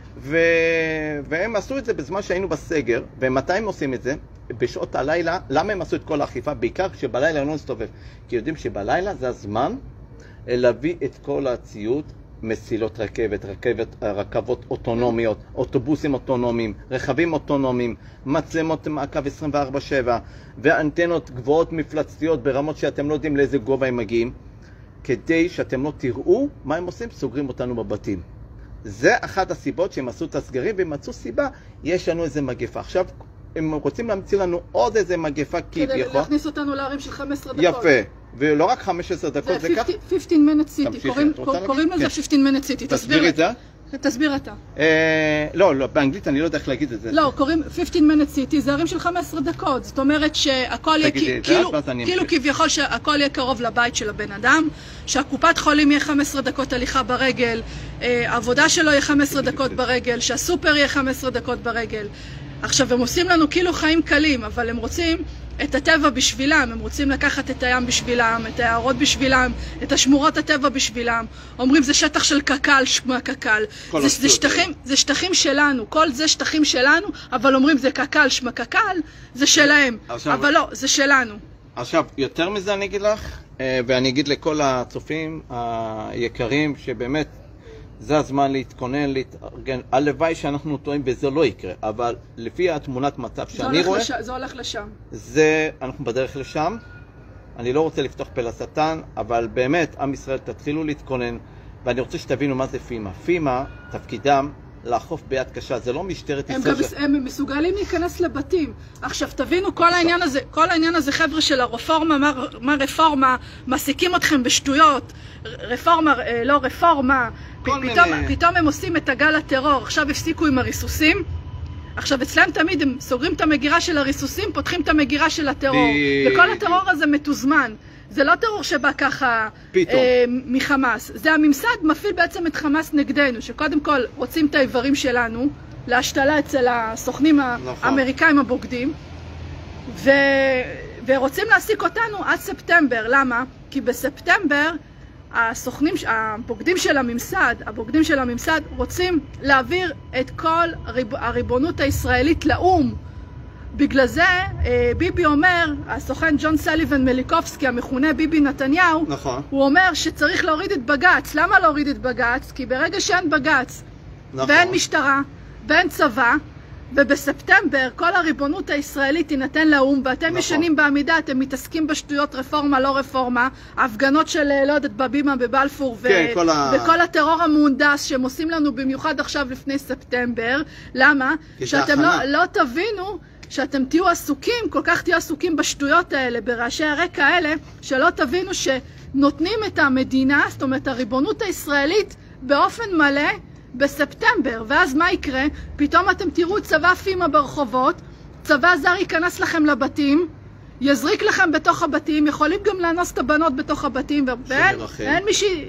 והם עשו את זה בזמן שהיינו בסגר, ומתי הם עושים את זה? בשעות הלילה. למה הם עשו את כל האכיפה? בעיקר כשבלילה לא נסתובב. כי יודעים שבלילה זה הזמן להביא את כל הציוד, מסילות רכבות אוטונומיות, אוטובוסים אוטונומיים, רכבים אוטונומיים, מצלמות מעקב 24/7, ואנטנות גבוהות מפלצתיות ברמות שאתם לא יודעים לאיזה גובה הם מגיעים, כדי שאתם לא תראו מה הם עושים, סוגרים אותנו בבתים. זה אחת הסיבות שהם עשו את הסגרים, והם מצאו סיבה, יש לנו איזה מגפה. עכשיו הם רוצים להמציא לנו עוד איזה מגפה כדי להכניס אותנו לערים של 15 דקות. יפה. ולא רק 15 דקות, זה 15 minute city, קוראים לזה 15 minute city. תסביר את זה. תסביר אתה. לא, באנגלית אני לא יודע איך להגיד את זה. לא, קוראים 15 minute city, זה ערים של 15 דקות. זאת אומרת שהכל יהיה, כאילו כביכול שהכל יהיה קרוב לבית של הבן אדם, שהקופת חולים יהיה 15 דקות הליכה ברגל, העבודה שלו יהיה 15 דקות ברגל, שהסופר יהיה 15 דקות ברגל. עכשיו, הם עושים לנו כאילו חיים קלים, אבל הם רוצים את הטבע בשבילם, הם רוצים לקחת את הים בשבילם, את היערות בשבילם, את השמורות הטבע בשבילם. אומרים זה שטח של קק"ל, שמה קק"ל. זה שטחים שלנו, כל זה שטחים שלנו, אבל אומרים זה קק"ל, שמה קק"ל, זה שלהם. אבל לא, זה שלנו. עכשיו, יותר מזה אני אגיד לך, ואני אגיד לכל הצופים היקרים, שבאמת זה הזמן להתכונן, להתארגן. הלוואי שאנחנו טועים וזה לא יקרה, אבל לפי התמונת מצב שאני רואה, זה הולך לשם. אנחנו בדרך לשם. אני לא רוצה לפתוח פה לשטן, אבל באמת, עם ישראל, תתחילו להתכונן, ואני רוצה שתבינו מה זה פימה. פימה, תפקידם, לאכוף ביד קשה, זה לא משטרת ישראל. הם מסוגלים להיכנס לבתים. עכשיו, תבינו, כל העניין הזה, חבר'ה של הרפורמה, מה רפורמה, מעסיקים אתכם בשטויות, רפורמה, לא רפורמה, פתאום הם עושים את הגל הטרור, עכשיו הפסיקו עם הריסוסים, עכשיו אצלם תמיד הם סוגרים את המגירה של הריסוסים, פותחים את המגירה של הטרור, וכל הטרור הזה מתוזמן. זה לא טרור שבא ככה מחמאס, זה הממסד מפעיל בעצם את חמאס נגדנו, שקודם כל רוצים את האיברים שלנו להשתלה אצל הסוכנים האמריקאים הבוגדים, ורוצים להעסיק אותנו עד ספטמבר. למה? כי בספטמבר הבוגדים של הממסד רוצים להעביר את כל הריבונות הישראלית לאום. בגלל זה ביבי אומר, הסוכן ג'ון סליבן מליקובסקי, המכונה ביבי נתניהו, נכון. הוא אומר שצריך להוריד את בג"ץ. למה להוריד את בג"ץ? כי ברגע שאין בג"ץ, נכון. ואין משטרה, ואין צבא, ובספטמבר כל הריבונות הישראלית תינתן לאום, ואתם נכון. ישנים בעמידה, אתם מתעסקים בשטויות רפורמה, לא רפורמה, הפגנות של, לא יודעת, בבימה בבלפור, כן, וכל הטרור המהונדס שהם עושים לנו במיוחד עכשיו לפני ספטמבר. למה? שאתם לא תבינו שאתם תהיו עסוקים, כל כך תהיו עסוקים בשטויות האלה, ברעשי הרקע האלה, שלא תבינו שנותנים את המדינה, זאת אומרת הריבונות הישראלית באופן מלא בספטמבר. ואז מה יקרה? פתאום אתם תראו צבא פימה ברחובות, צבא זר ייכנס לכם לבתים, יזריק לכם בתוך הבתים, יכולים גם לאנוס את הבנות בתוך הבתים, ואין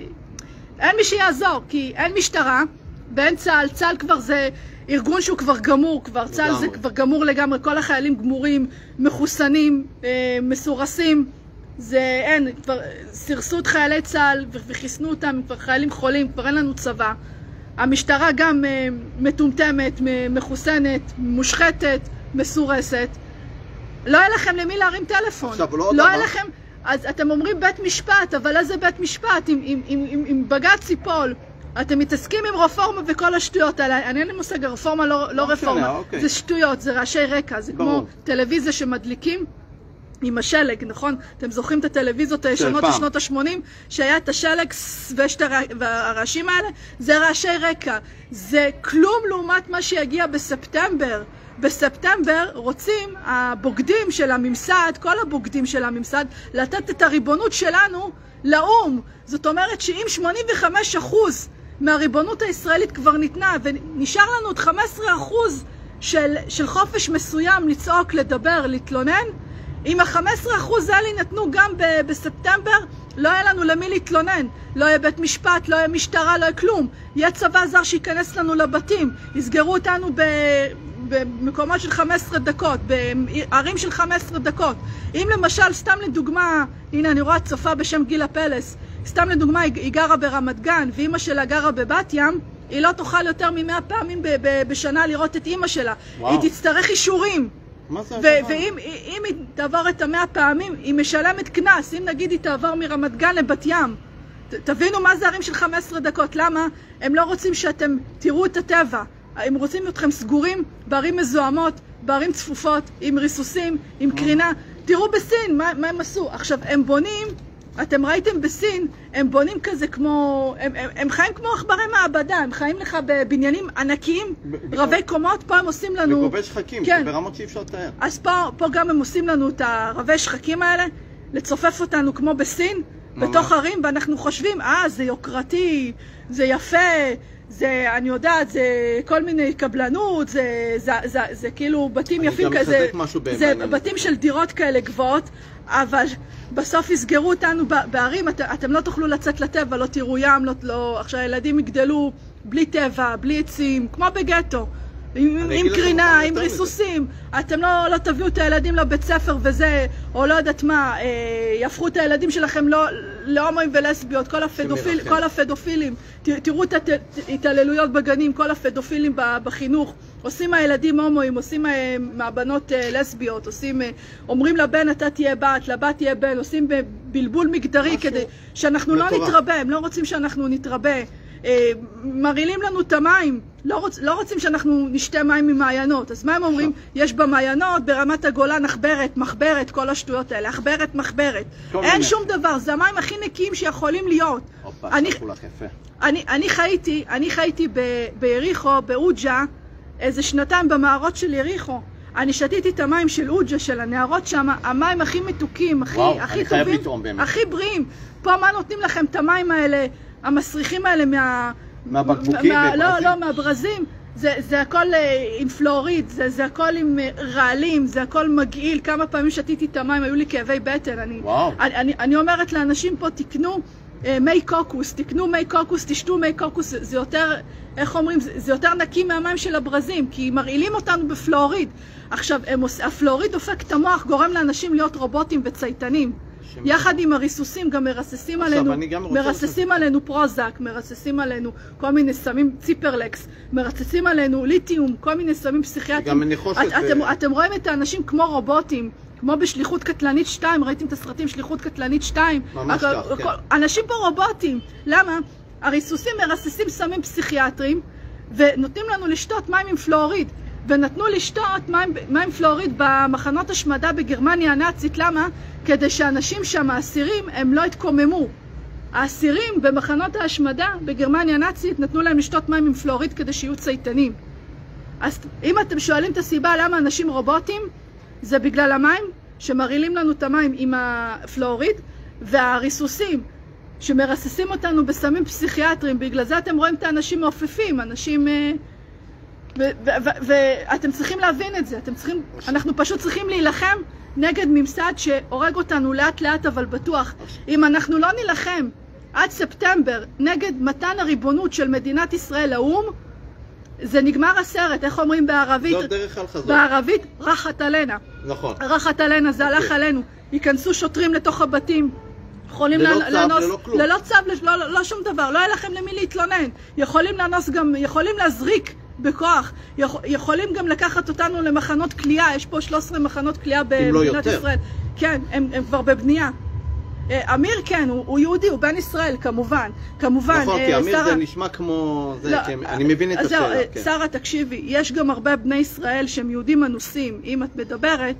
מי שיעזור, כי אין משטרה, ואין צה"ל. צה"ל כבר זה ארגון שהוא כבר גמור, צה"ל זה כבר גמור לגמרי, כל החיילים גמורים, מחוסנים, מסורסים, זה אין, כבר סרסו את חיילי צה"ל וחיסנו אותם, כבר חיילים חולים, כבר אין לנו צבא. המשטרה גם מטומטמת, מחוסנת, מושחתת, מסורסת. לא היה לכם למי להרים טלפון. לא היה לכם, אז אתם אומרים בית משפט, אבל איזה בית משפט? אם בג"ץ ייפול, אתם מתעסקים עם רפורמה וכל השטויות האלה. אני אין לי מושג, הרפורמה לא רפורמה. זה שטויות, זה רעשי רקע, זה כמו טלוויזיה שמדליקים עם השלג, נכון? אתם זוכרים את הטלוויזיות הישנות לשנות ה-80, שהיה את השלג והרעשים האלה? זה רעשי רקע. זה כלום לעומת מה שיגיע בספטמבר. בספטמבר רוצים הבוגדים של הממסד, כל הבוגדים של הממסד, לתת את הריבונות שלנו לאום. זאת אומרת שאם 85% מהריבונות הישראלית כבר ניתנה, ונשאר לנו עוד 15% של חופש מסוים לצעוק, לדבר, להתלונן, אם ה-15% האלה נתנו גם בספטמבר, לא יהיה לנו למי להתלונן. לא יהיה בית משפט, לא יהיה משטרה, לא יהיה כלום. יהיה צבא זר שיכנס לנו לבתים. יסגרו אותנו במקומות של 15 דקות, בערים של 15 דקות. אם למשל, סתם לדוגמה, הנה אני רואה צופה בשם גילה פלס, סתם לדוגמה היא גרה ברמת גן, ואמא שלה גרה בבת ים, היא לא תוכל יותר מ100 פעמים בשנה לראות את אמא שלה. וואו. היא תצטרך אישורים. ואם היא תעבור את 100 פעמים, היא משלמת כנס. אם נגיד היא תעבור מרמת גן לבת ים, תבינו מה זה ערים של 15 דקות. למה? הם לא רוצים שאתם תראו את הטבע. הם רוצים אתכם סגורים בערים מזוהמות, בערים צפופות, עם ריסוסים, עם קרינה. תראו בסין, מה הם עשו? עכשיו, הם בונים, אתם ראיתם בסין, הם בונים כזה כמו, הם חיים כמו עכברי מעבדה, הם חיים לך בבניינים ענקיים, רבי קומות. פה הם עושים לנו... בגובי שחקים, כן. ברמות שאי אפשר לתאר. אז פה גם הם עושים לנו את הרבי שחקים האלה, לצופף אותנו כמו בסין, בתוך ערים, ואנחנו חושבים, זה יוקרתי, זה יפה, אני יודעת, זה כל מיני קבלנות, זה כאילו בתים יפים כזה, זה בתים של דירות כאלה גבוהות, אבל בסוף יסגרו אותנו בערים, אתם לא תוכלו לצאת לטבע, לא תראו ים, עכשיו הילדים יגדלו בלי טבע, בלי עצים, כמו בגטו. עם קרינה, עם ריסוסים, אתם לא תביאו את הילדים לבית ספר וזה, או לא יודעת מה, יהפכו את הילדים שלכם להומואים ולסביות, כל הפדופילים, תראו את ההתעללויות בגנים, כל הפדופילים בחינוך, עושים הילדים הומואים, עושים מהבנות לסביות, אומרים לבן אתה תהיה בת, לבת תהיה בן, עושים בלבול מגדרי כדי שאנחנו לא נתרבה, הם לא רוצים שאנחנו נתרבה. מרעילים לנו את המים, לא רוצים שאנחנו נשתה מים ממעיינות, אז מה הם אומרים? יש במעיינות, ברמת הגולן, מחברת, כל השטויות האלה, מחברת. אין שום דבר, זה המים הכי נקיים שיכולים להיות. אני חייתי ביריחו, באוג'ה, איזה שנתיים במערות של יריחו. אני שתיתי את המים של אוג'ה, של הנערות שם, המים הכי מתוקים, הכי טובים, הכי בריאים. פה מה נותנים לכם את המים האלה? המסריחים האלה מהבקבוקים? לא, מהברזים. זה הכל עם פלוריד, זה הכל עם רעלים, זה הכל מגעיל. כמה פעמים שתיתי את המים, היו לי כאבי בטן. אני אומרת לאנשים פה, תקנו מי קוקוס, תשתו מי קוקוס, זה יותר, איך אומרים, זה יותר נקי מהמים של הברזים, כי מרעילים אותנו בפלוריד. עכשיו, הפלוריד דופק את המוח, גורם לאנשים להיות רובוטים וצייתנים. יחד עם הריסוסים גם מרססים עלינו פרוזק, מרססים עלינו כל מיני סמים, ציפרלקס, מרססים עלינו ליתיום, כל מיני סמים פסיכיאטריים. אתם רואים את האנשים כמו רובוטים, כמו בשליחות קטלנית 2, ראיתם את הסרטים שליחות קטלנית 2? ממש כך, כן. אנשים פה רובוטים. למה? הריסוסים מרססים סמים פסיכיאטריים ונותנים לנו לשתות מים עם פלוריד. ונתנו לשתות מים פלוריד במחנות השמדה בגרמניה הנאצית. למה? כדי שאנשים שם, האסירים, הם לא התקוממו. האסירים במחנות ההשמדה בגרמניה הנאצית נתנו להם לשתות מים עם פלוריד כדי שיהיו צייתנים. אז אם אתם שואלים את הסיבה למה אנשים רובוטים, זה בגלל המים שמרעילים לנו את המים עם הפלוריד, והריסוסים שמרססים אותנו בסמים פסיכיאטריים. בגלל זה אתם רואים את האנשים מעופפים, אנשים... ואתם צריכים להבין את זה, אנחנו פשוט צריכים להילחם נגד ממסד שהורג אותנו לאט לאט אבל בטוח. אם אנחנו לא נילחם עד ספטמבר נגד מתן הריבונות של מדינת ישראל לאום, זה נגמר הסרט. איך אומרים בערבית? זאת דרך על חזור. בערבית רחת עלינה. נכון. רחת עלינה, זה הלך עלינו. ייכנסו שוטרים לתוך הבתים, יכולים לאנוס, ללא צו, לא שום דבר, לא יהיה לכם למי להתלונן. יכולים לאנוס גם, יכולים להזריק בכוח, יכולים גם לקחת אותנו למחנות כלייה. יש פה 13 מחנות כלייה במדינת ישראל. כן, הם כבר בבנייה. אמיר כן, הוא יהודי, הוא בן ישראל, כמובן. נכון, כי אמיר זה נשמע כמו זה, אני מבין את השאלה. שרה, תקשיבי, יש גם הרבה בני ישראל שהם יהודים אנוסים. אם את מדברת,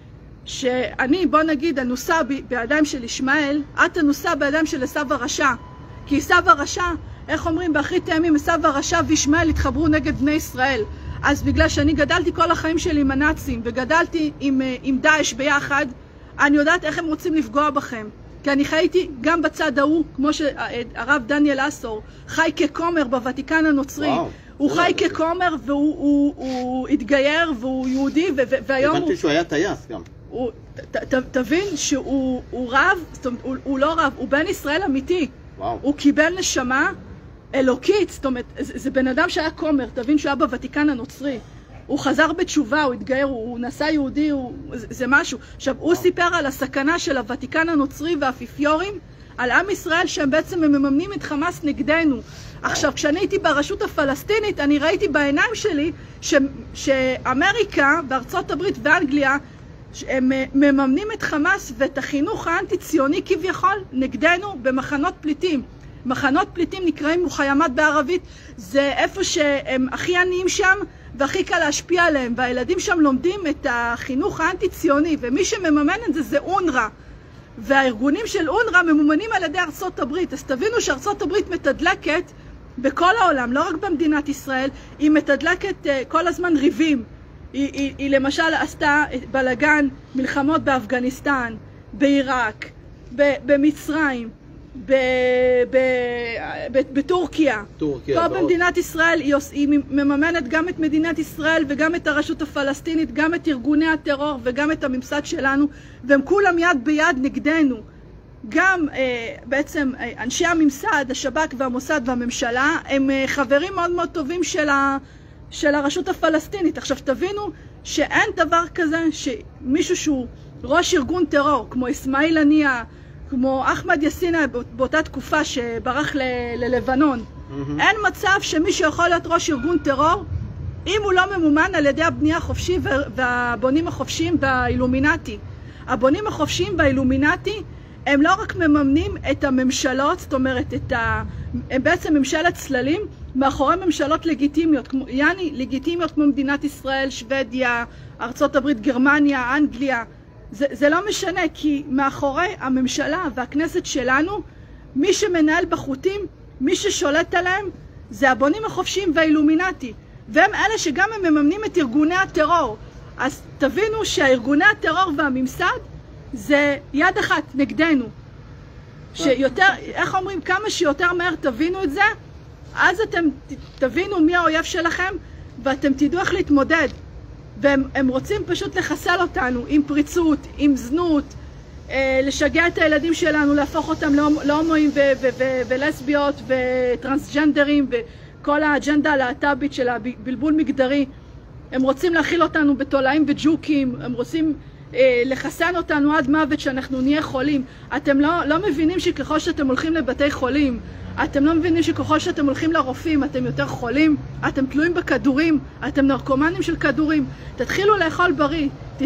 שאני, בוא נגיד, אנוסה בידיים של ישמעאל, את אנוסה בידיים של עשיו הרשע. כי עשיו הרשע, איך אומרים, באחרית הימים עשיו הרשע וישמעאל התחברו נגד בני ישראל. אז בגלל שאני גדלתי כל החיים שלי עם הנאצים, וגדלתי עם דאעש ביחד, אני יודעת איך הם רוצים לפגוע בכם. כי אני חייתי גם בצד ההוא, כמו שהרב דניאל אסור חי ככומר בוותיקן הנוצרי. הוא חי ככומר והוא התגייר והוא יהודי, והיום הבנתי שהוא היה טייס גם. תבין שהוא רב, זאת אומרת, הוא לא רב, הוא בן ישראל אמיתי. הוא קיבל נשמה אלוקית, זאת אומרת, זה בן אדם שהיה כומר, תבין שהוא היה בוותיקן הנוצרי. הוא חזר בתשובה, הוא התגייר, הוא נשא יהודי, זה משהו. עכשיו, הוא סיפר על הסכנה של הוותיקן הנוצרי והאפיפיורים, על עם ישראל שהם בעצם מממנים את חמאס נגדנו. עכשיו, כשאני הייתי ברשות הפלסטינית, אני ראיתי בעיניים שלי שאמריקה, בארצות הברית ואנגליה, הם מממנים את חמאס ואת החינוך האנטי-ציוני כביכול נגדנו במחנות פליטים. מחנות פליטים נקראים מוחיימת בערבית, זה איפה שהם הכי עניים שם והכי קל להשפיע עליהם, והילדים שם לומדים את החינוך האנטי-ציוני, ומי שמממן את זה אונר"א. והארגונים של אונר"א ממומנים על ידי ארצות הברית. אז תבינו שארצות הברית מתדלקת בכל העולם, לא רק במדינת ישראל, היא מתדלקת כל הזמן ריבים. היא למשל עשתה בלגן, מלחמות באפגניסטן, בעיראק, במצרים, בטורקיה. פה במדינת ישראל היא מממנת גם את מדינת ישראל וגם את הרשות הפלסטינית, גם את ארגוני הטרור וגם את הממסד שלנו, והם כולם יד ביד נגדנו. גם בעצם אנשי הממסד, השב"כ והמוסד והממשלה, הם חברים מאוד מאוד טובים של הרשות הפלסטינית. עכשיו תבינו שאין דבר כזה שמישהו שהוא ראש ארגון טרור, כמו אסמאעיל הנייה, כמו אחמד יאסין באותה תקופה שברח ללבנון, אין מצב שמישהו יכול להיות ראש ארגון טרור אם הוא לא ממומן על ידי הבנייה החופשי והבונים החופשיים והאילומינטי. הבונים החופשיים והאילומינטי הם לא רק מממנים את הממשלות, זאת אומרת, הם בעצם ממשלת צללים מאחורי ממשלות לגיטימיות, לגיטימיות כמו מדינת ישראל, שוודיה, ארצות הברית, גרמניה, אנגליה. זה לא משנה, כי מאחורי הממשלה והכנסת שלנו, מי שמנהל בחוטים, מי ששולט עליהם, זה הבונים החופשיים והאילומינטי. והם אלה שגם הם מממנים את ארגוני הטרור. אז תבינו שהארגוני הטרור והממסד זה יד אחת נגדנו. שיותר, איך אומרים, כמה שיותר מהר תבינו את זה, אז אתם תבינו מי האויב שלכם, ואתם תדעו איך להתמודד. והם רוצים פשוט לחסל אותנו עם פריצות, עם זנות, לשגע את הילדים שלנו, להפוך אותם להומואים ולסביות וטרנסג'נדרים וכל האג'נדה הלהט"בית של הבלבול מגדרי. הם רוצים להכיל אותנו בתולעים וג'וקים, הם רוצים לחסן אותנו עד מוות שאנחנו נהיה חולים. אתם לא מבינים שככל שאתם הולכים לבתי חולים, אתם לא מבינים שככל שאתם הולכים לרופאים אתם יותר חולים, אתם תלויים בכדורים, אתם נרקומנים של כדורים. תתחילו לאכול בריא,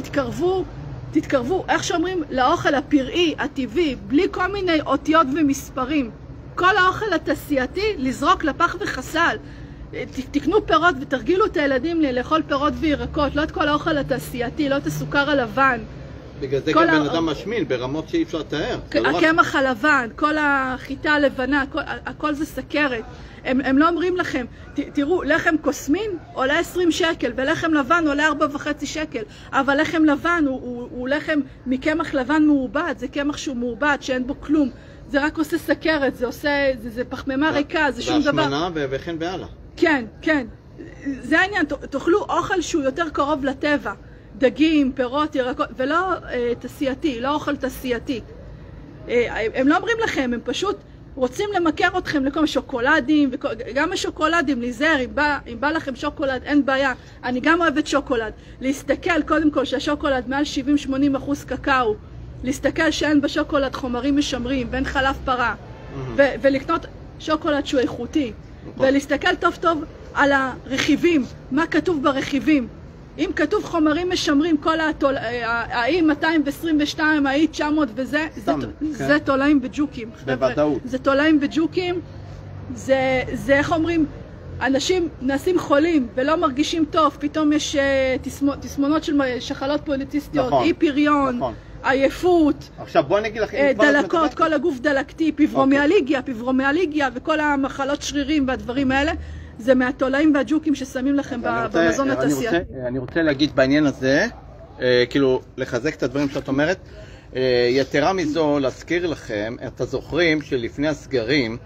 תתקרבו, איך שאומרים, לאוכל הפראי, הטבעי, בלי כל מיני אותיות ומספרים. כל האוכל התעשייתי לזרוק לפח וחסל. תקנו פירות ותרגילו את הילדים לאכול פירות וירקות, לא את כל האוכל התעשייתי, לא את הסוכר הלבן. בגלל זה גם בן אדם משמין ברמות שאי אפשר לתאר. הקמח הלבן, כל החיטה הלבנה, הכל זה סכרת. הם לא אומרים לכם, תראו, לחם קוסמין עולה 20 שקל ולחם לבן עולה 4.5 שקל, אבל לחם לבן הוא לחם מקמח לבן מעובד, זה קמח שהוא מעובד שאין בו כלום, זה רק עושה סכרת, זה פחמימה ריקה, זה שום דבר. והשמנה וכן והלאה. כן, כן, זה העניין, תאכלו אוכל שהוא יותר קרוב לטבע, דגים, פירות, ירקות, ולא תעשייתי, לא אוכל תעשייתי. הם לא אומרים לכם, הם פשוט רוצים למכר אתכם לכל שוקולדים, גם השוקולדים, להיזהר, אם בא לכם שוקולד, אין בעיה, אני גם אוהבת שוקולד. להסתכל קודם כל שהשוקולד מעל 70-80% קקאו, להסתכל שאין בשוקולד חומרים משמרים ואין חלב פרה, ולקנות שוקולד שהוא איכותי, ולהסתכל טוב טוב על הרכיבים, מה כתוב ברכיבים. אם כתוב חומרים משמרים, כל ה-222, ה-900 וזה, זה תולעים וג'וקים. בוודאות. זה תולעים וג'וקים, זה איך אומרים, אנשים נעשים חולים ולא מרגישים טוב, פתאום יש תסמונות של שחלות פוליטיסטיות, אי פריון, עייפות, עכשיו בוא נגיד לך, דלקות, כל הגוף דלקתי, פיברומיאלגיה וכל המחלות שרירים והדברים האלה. זה מהתולעים והג'וקים ששמים לכם במזון התעשייתי. אני רוצה להגיד בעניין הזה, כאילו לחזק את הדברים שאת אומרת, יתרה מזו להזכיר לכם, אתה זוכרים שלפני הסגרים,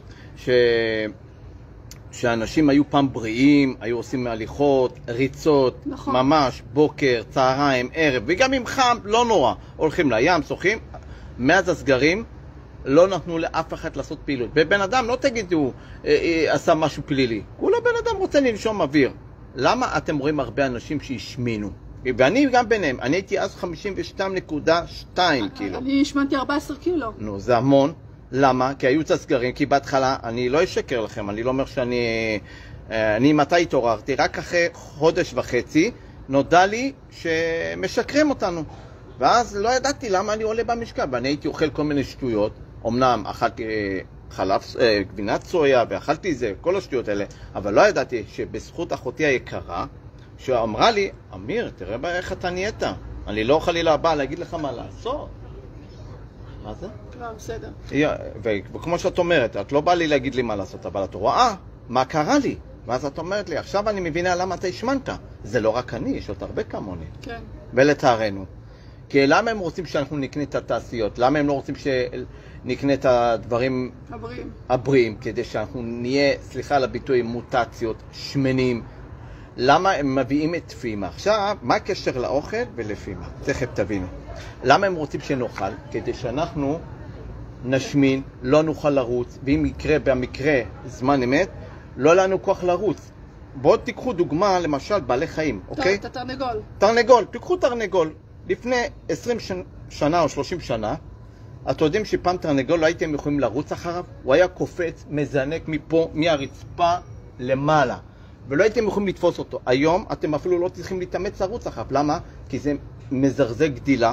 שאנשים היו פעם בריאים, היו עושים מהליכות, ריצות, נכון. ממש, בוקר, צהריים, ערב, וגם אם חם, לא נורא, הולכים לים, שוחים, מאז הסגרים, לא נתנו לאף אחד לעשות פעילות. ובן אדם, לא תגידו, עשה משהו פלילי. כולה בן אדם רוצה לנשום אוויר. למה אתם רואים הרבה אנשים שהשמינו? ואני גם ביניהם. אני הייתי אז 52.2 קילו. אני השמנתי 14 קילו. נו, זה המון. למה? כי היו סגרים, כי בהתחלה, אני לא אשקר לכם, אני לא אומר אני מתי התעוררתי, רק אחרי חודש וחצי, נודע לי שמשקרים אותנו. ואז לא ידעתי למה אני עולה במשקל, ואני הייתי אוכל כל מיני שטויות. אמנם אכלתי חלב, גבינת סויה, ואכלתי זה, כל השטויות האלה, אבל לא ידעתי שבזכות אחותי היקרה, שאמרה לי, אמיר, תראה איך אתה נהיית. אני לא חלילה הבא להגיד לך מה לעשות. מה זה? לא, בסדר. וכמו שאת אומרת, את לא באה לי להגיד לי מה לעשות, אבל את רואה מה קרה לי. ואז את אומרת לי, עכשיו אני מבינה למה אתה השמנת. זה לא רק אני, יש עוד הרבה כמוני. כן. ולתארנו. כי למה הם רוצים שאנחנו נקנה את התעשיות? למה הם לא רוצים שנקנה את הדברים הבריאים? כדי שאנחנו נהיה, סליחה על הביטוי, מוטציות, שמנים. למה הם מביאים את פימה? עכשיו, מה הקשר לאוכל ולפימה? תכף תבינו. למה הם רוצים שנאכל? כדי שאנחנו נשמין, לא נוכל לרוץ, ואם יקרה במקרה זמן אמת, לא לנו כוח לרוץ. בואו תיקחו דוגמה, למשל, בעלי חיים, אוקיי? את התרנגול. תרנגול, תיקחו תרנגול. לפני 20 שנה או 30 שנה, אתם יודעים שפעם תרנגול לא הייתם יכולים לרוץ אחריו? הוא היה קופץ, מזנק מפה, מהרצפה למעלה. ולא הייתם יכולים לתפוס אותו. היום אתם אפילו לא צריכים להתאמץ לרוץ אחריו. למה? כי זה מזרזק גדילה,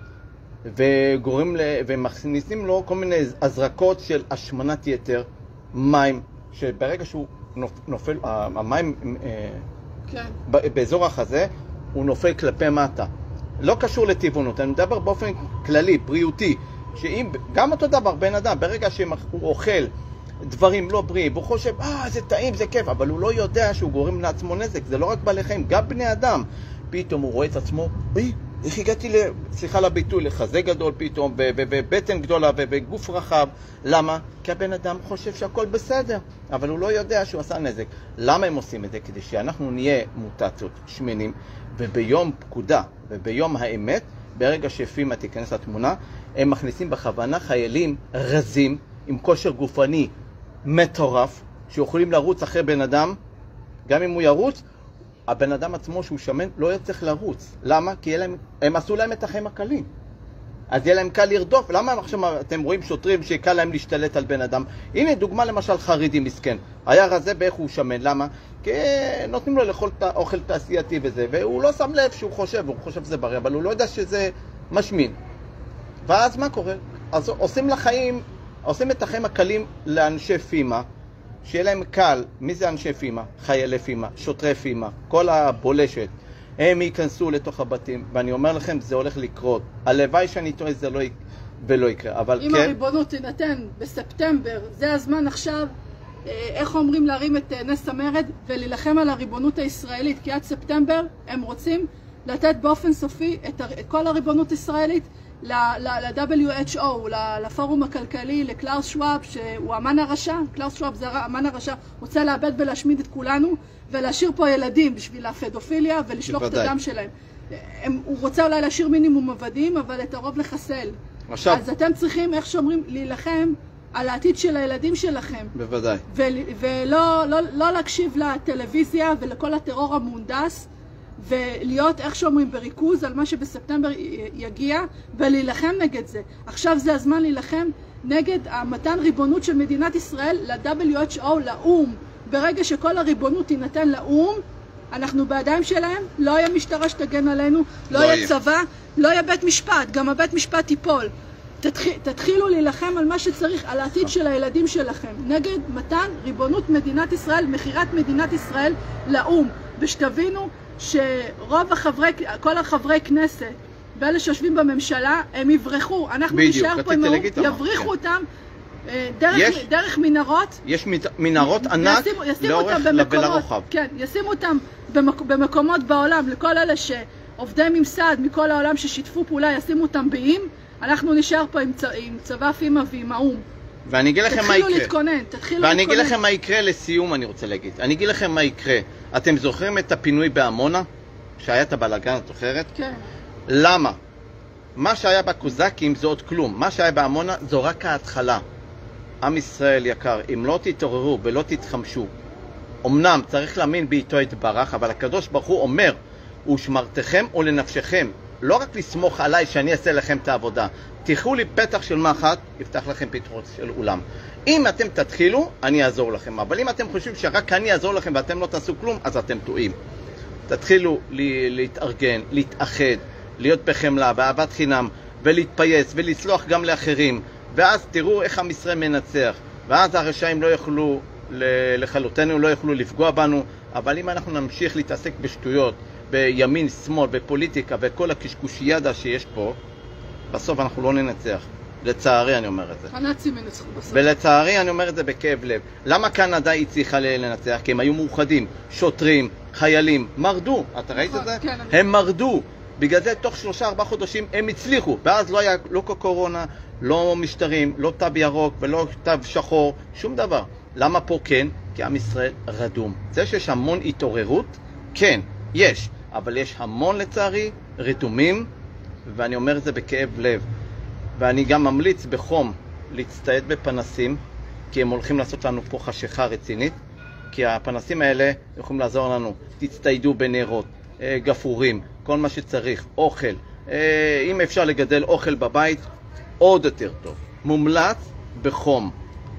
ומכניסים לו כל מיני הזרקות של השמנת יתר, מים, שברגע שהוא נופל, המים כן. באזור החזה, הוא נופל כלפי מטה. לא קשור לטבעונות, אני מדבר באופן כללי, בריאותי, שאם, גם אותו דבר, בן אדם, ברגע שהוא אוכל דברים לא בריאים, הוא חושב, זה טעים, זה כיף, אבל הוא לא יודע שהוא גורם לעצמו נזק. זה לא רק בעלי חיים, גם בני אדם. פתאום הוא רואה את עצמו, איך הגעתי, סליחה לביטוי, לחזה גדול פתאום, בבטן גדולה ובגוף רחב. למה? כי הבן אדם חושב שהכל בסדר, אבל הוא לא יודע שהוא עשה נזק. למה הם עושים את זה? כדי שאנחנו נהיה מוטציות, שמנים, וביום פקודה וביום האמת, ברגע שפימה תיכנס לתמונה, הם מכניסים בכוונה חיילים רזים עם כושר גופני מטורף, שיכולים לרוץ אחרי בן אדם. גם אם הוא ירוץ, הבן אדם עצמו שהוא שמן לא יצטרך לרוץ. למה? כי הם עשו להם את החיים הקלים. אז יהיה להם קל לרדוף. למה עכשיו אתם רואים שוטרים שקל להם להשתלט על בן אדם? הנה דוגמה למשל חרדי מסכן. היה רזה באיך הוא שמן. למה? כי נותנים לו לאכול אוכל תעשייתי וזה, והוא לא שם לב שהוא חושב שזה בריא, אבל הוא לא יודע שזה משמין. ואז מה קורה? אז עושים את החיים הקלים לאנשי פימה, שיהיה להם קל. מי זה אנשי פימה? חיילי פימה, שוטרי פימה, כל הבולשת. הם ייכנסו לתוך הבתים, ואני אומר לכם, זה הולך לקרות. הלוואי שאני טועה, זה לא יקרה, אבל אם כן. הריבונות תינתן בספטמבר, זה הזמן עכשיו, איך אומרים, להרים את נס המרד ולהילחם על הריבונות הישראלית, כי עד ספטמבר הם רוצים לתת באופן סופי את כל הריבונות הישראלית ל-WHO, לפורום הכלכלי, לקלאוס שוואב, שהוא אמן הרשע. קלאוס שוואב זה אמן הרשע, רוצה לאבד ולהשמיד את כולנו ולהשאיר פה ילדים בשביל הפדופיליה ולשלוח את הדם שלהם. הוא רוצה אולי להשאיר מינימום עבדים, אבל את הרוב לחסל. עכשיו, אז אתם צריכים, איך שאומרים, להילחם על העתיד של הילדים שלכם. בוודאי. ולא להקשיב לטלוויזיה ולכל הטרור המונדס, ולהיות, איך שאומרים, בריכוז על מה שבספטמבר יגיע, ולהילחם נגד זה. עכשיו זה הזמן להילחם נגד המתן ריבונות של מדינת ישראל ל-WHO, לאום. ברגע שכל הריבונות תינתן לאום, אנחנו בידיים שלהם, לא יהיה משטרה שתגן עלינו, לא יהיה צבא, לא יהיה בית משפט, גם הבית משפט ייפול. תתחילו להילחם על מה שצריך, על העתיד של הילדים שלכם, נגד מתן ריבונות מדינת ישראל, מחירת מדינת ישראל לאום. ושתבינו שרוב כל החברי כנסת ואלה שיושבים בממשלה, הם יברחו. אנחנו נשאר פה עם האום, יבריחו אותם דרך מנהרות. יש מנהרות ענק לאורך ולרוחב. כן, ישימו אותם במקומות בעולם, לכל אלה שעובדי ממסד מכל העולם ששיתפו פעולה, ישימו אותם באיים. אנחנו נשאר פה עם צבא פימה ועם האום. ואני אגיד לכם מה יקרה. תתחילו להתכונן. ואני אגיד לכם מה יקרה לסיום, אני רוצה להגיד. אני אגיד לכם מה יקרה. אתם זוכרים את הפינוי בעמונה? שהיה את הבלגן, את זוכרת? כן. למה? מה שהיה בקוזקים זה עוד כלום. מה שהיה בעמונה זו רק ההתחלה. עם ישראל יקר, אם לא תתעוררו ולא תתחמשו, אמנם צריך להאמין באיתו יתברך, אבל הקדוש ברוך הוא אומר, ושמרתכם ולנפשכם. לא רק לסמוך עליי שאני אעשה לכם את העבודה. תלכו לי פתח של מחט, יפתח לכם פתחות של אולם. אם אתם תתחילו, אני אעזור לכם. אבל אם אתם חושבים שרק אני אעזור לכם ואתם לא תעשו כלום, אז אתם טועים. תתחילו להתארגן, להתאחד, להיות בחמלה, באהבת חינם, ולהתפייס ולסלוח גם לאחרים. ואז תראו איך עם ישראל מנצח. ואז הרשעים לא יוכלו, לחלוטנו לא יוכלו לפגוע בנו. אבל אם אנחנו נמשיך להתעסק בשטויות, בימין, שמאל, בפוליטיקה וכל הקשקושיאדה שיש פה, בסוף אנחנו לא ננצח. לצערי אני אומר את זה. הנאצים ינצחו בסוף. ולצערי אני אומר את זה בכאב לב. למה קנדה היא צריכה לנצח? כי הם היו מאוחדים. שוטרים, חיילים, מרדו. אתה ראית את זה? כן. הם מרדו. בגלל זה תוך 3-4 חודשים הם הצליחו, ואז לא היה לא קורונה, לא משטרים, לא תו ירוק ולא תו שחור, שום דבר. למה פה כן? כי עם ישראל רדום. זה שיש המון התעוררות, כן, יש, אבל יש המון לצערי רדומים, ואני אומר את זה בכאב לב. ואני גם ממליץ בחום להצטייד בפנסים, כי הם הולכים לעשות לנו פה חשיכה רצינית, כי הפנסים האלה יכולים לעזור לנו. תצטיידו בנרות, גפורים, כל מה שצריך, אוכל. אם אפשר לגדל אוכל בבית, עוד יותר טוב. מומלץ בחום.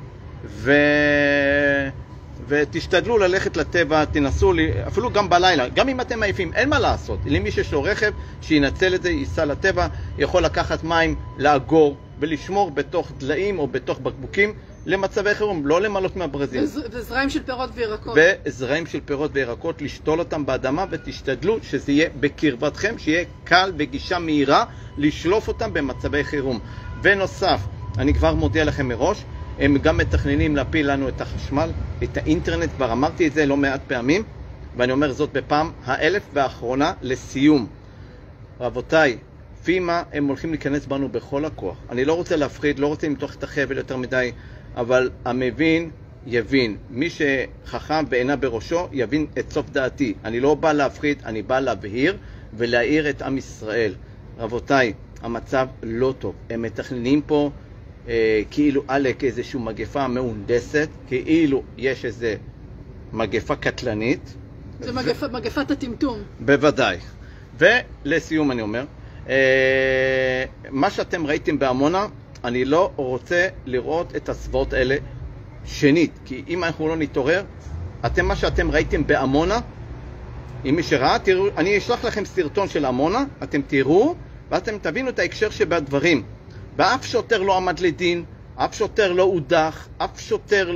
ותשתדלו ללכת לטבע, תנסו, אפילו גם בלילה, גם אם אתם מעייפים, אין מה לעשות. למי שיש לו רכב, שינצל את זה, ייסע לטבע, יכול לקחת מים, לאגור ולשמור בתוך דליים או בתוך בקבוקים למצבי חירום, לא למלות מהברזים. וזרעים של פירות וירקות. וזרעים של פירות וירקות, לשתול אותם באדמה, ותשתדלו שזה יהיה בקרבתכם, שיהיה קל בגישה מהירה, לשלוף אותם במצבי חירום. ונוסף, אני כבר מודיע לכם מראש, הם גם מתכננים להפיל לנו את החשמל, את האינטרנט, כבר אמרתי את זה לא מעט פעמים, ואני אומר זאת בפעם האלף והאחרונה לסיום. רבותיי, פימה הם הולכים להיכנס בנו בכל הכוח. אני לא רוצה להפחיד, לא רוצה למתוח את החבל יותר מדי, אבל המבין יבין. מי שחכם ועינה בראשו יבין את סוף דעתי. אני לא בא להפחיד, אני בא להבהיר ולהעיר את עם ישראל. רבותיי, המצב לא טוב. הם מתכננים פה כאילו עלק איזושהי מגפה מהונדסת, כאילו יש איזה מגפה קטלנית. זה מגפת הטמטום. בוודאי. ולסיום אני אומר, מה שאתם ראיתם בעמונה, אני לא רוצה לראות את הסבאות האלה שנית, כי אם אנחנו לא נתעורר, מה שאתם ראיתם בעמונה, אם מי שראה, תראו, אני אשלח לכם סרטון של עמונה, אתם תראו, ואתם תבינו את ההקשר שבדברים. ואף שוטר לא עמד לדין, אף שוטר לא הודח, אף שוטר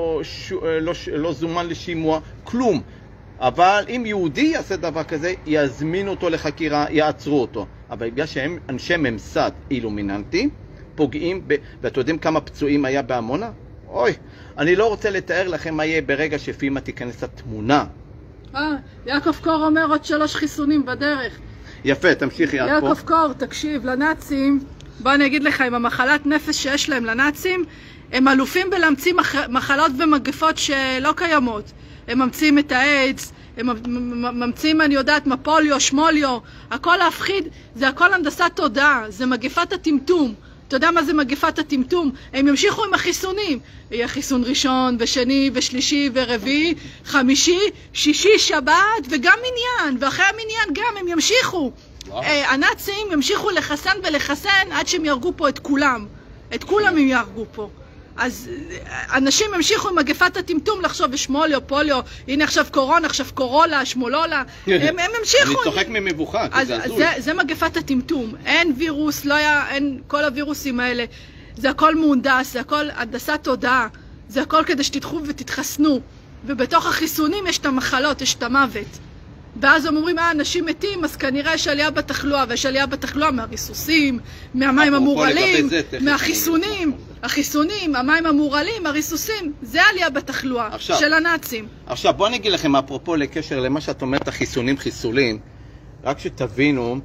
לא זומן לשימוע, כלום. אבל אם יהודי יעשה דבר כזה, יזמינו אותו לחקירה, יעצרו אותו. אבל בגלל שהם אנשי ממסד אילומיננטי, פוגעים ואתם יודעים כמה פצועים היה בעמונה? אוי, אני לא רוצה לתאר לכם מה יהיה ברגע שפימה תיכנס לתמונה. יעקב קור אומר עוד 3 חיסונים בדרך. יפה, תמשיכי עד פה. יעקב קור, תקשיב, לנאצים, בוא אני אגיד לך, עם המחלת נפש שיש להם לנאצים, הם אלופים בלהמציא מחלות ומגפות שלא קיימות. הם ממציאים את האיידס, הם ממציאים, אני יודעת, מפוליו, שמוליו, הכל להפחיד, זה הכל הנדסת תודעה, זה מגפת הטמטום. אתה יודע מה זה מגפת הטמטום? הם ימשיכו עם החיסונים. יהיה חיסון ראשון ושני ושלישי ורביעי, חמישי, שישי, שבת וגם מניין, ואחרי המניין גם הם ימשיכו. הנאצים ימשיכו לחסן ולחסן עד שהם ירגו פה את כולם. את כולם הם ירגו פה. אז אנשים המשיכו עם מגפת הטמטום לחשוב בשמוליו, פוליו, הנה עכשיו קורונה, עכשיו קורולה, שמולולה, הם המשיכו. אני צוחק ממבוכה, כי זה הזוי. זה מגפת הטמטום, אין וירוס, לא היה, אין כל הווירוסים האלה, זה הכל מהונדס, זה הכל הנדסת תודעה, זה הכל כדי שתדחו ותתחסנו, ובתוך החיסונים יש את המחלות, יש את המוות. ואז הם אומרים, אנשים מתים, אז כנראה יש עלייה בתחלואה, ויש עלייה בתחלואה מהריסוסים, מהמים המורלים, מהחיסונים, החיסונים, המים המורלים, הריסוסים, זה עלייה בתחלואה של הנאצים. עכשיו, בוא נגיד לכם, אפרופו לקשר למה שאת אומרת, החיסונים, חיסולים, רק שתבינו,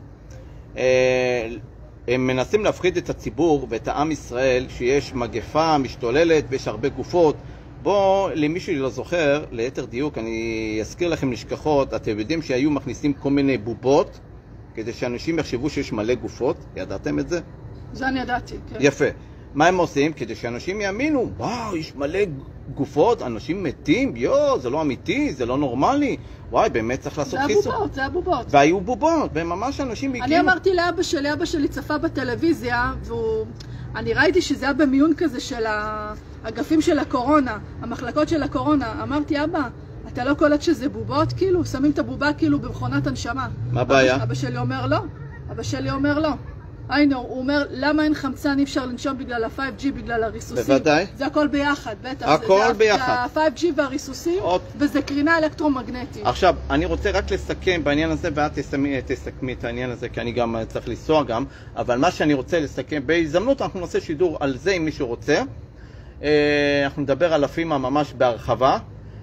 הם מנסים להפחיד את הציבור ואת העם ישראל, שיש מגפה משתוללת ויש הרבה גופות. בוא, למי שלא זוכר, ליתר דיוק, אני אזכיר לכם נשכחות, אתם יודעים שהיו מכניסים כל מיני בובות, כדי שאנשים יחשבו שיש מלא גופות, ידעתם את זה? זה אני ידעתי, כן. יפה. מה הם עושים? כדי שאנשים יאמינו, וואו, יש מלא גופות, אנשים מתים, זה לא אמיתי, זה לא נורמלי, וואי, באמת צריך לעשות חיסון. זה הבובות. והיו בובות, וממש אנשים הגיעו. אני אמרתי לאבא שלי צפה בטלוויזיה, אני ראיתי שזה היה במיון כזה של האגפים של הקורונה, המחלקות של הקורונה. אמרתי, אבא, אתה לא קולט שזה בובות? כאילו, שמים את הבובה כאילו במכונת הנשמה. מה הבעיה? אבא שלי אומר לא. אבא שלי אומר לא. הוא אומר, למה אין חמצן, אי אפשר לנשום בגלל ה-5G, בגלל הריסוסים. בוודאי. זה הכל ביחד, בטח. הכל ביחד. ה-5G והריסוסים, וזה קרינה אלקטרומגנטית. עכשיו, אני רוצה רק לסכם בעניין הזה, ואת תסכמי את העניין הזה, כי אני גם צריך לנסוע גם, אבל מה שאני רוצה לסכם, בהזדמנות אנחנו נעשה שידור על זה אם מישהו רוצה. אנחנו נדבר על הפימה ממש בהרחבה.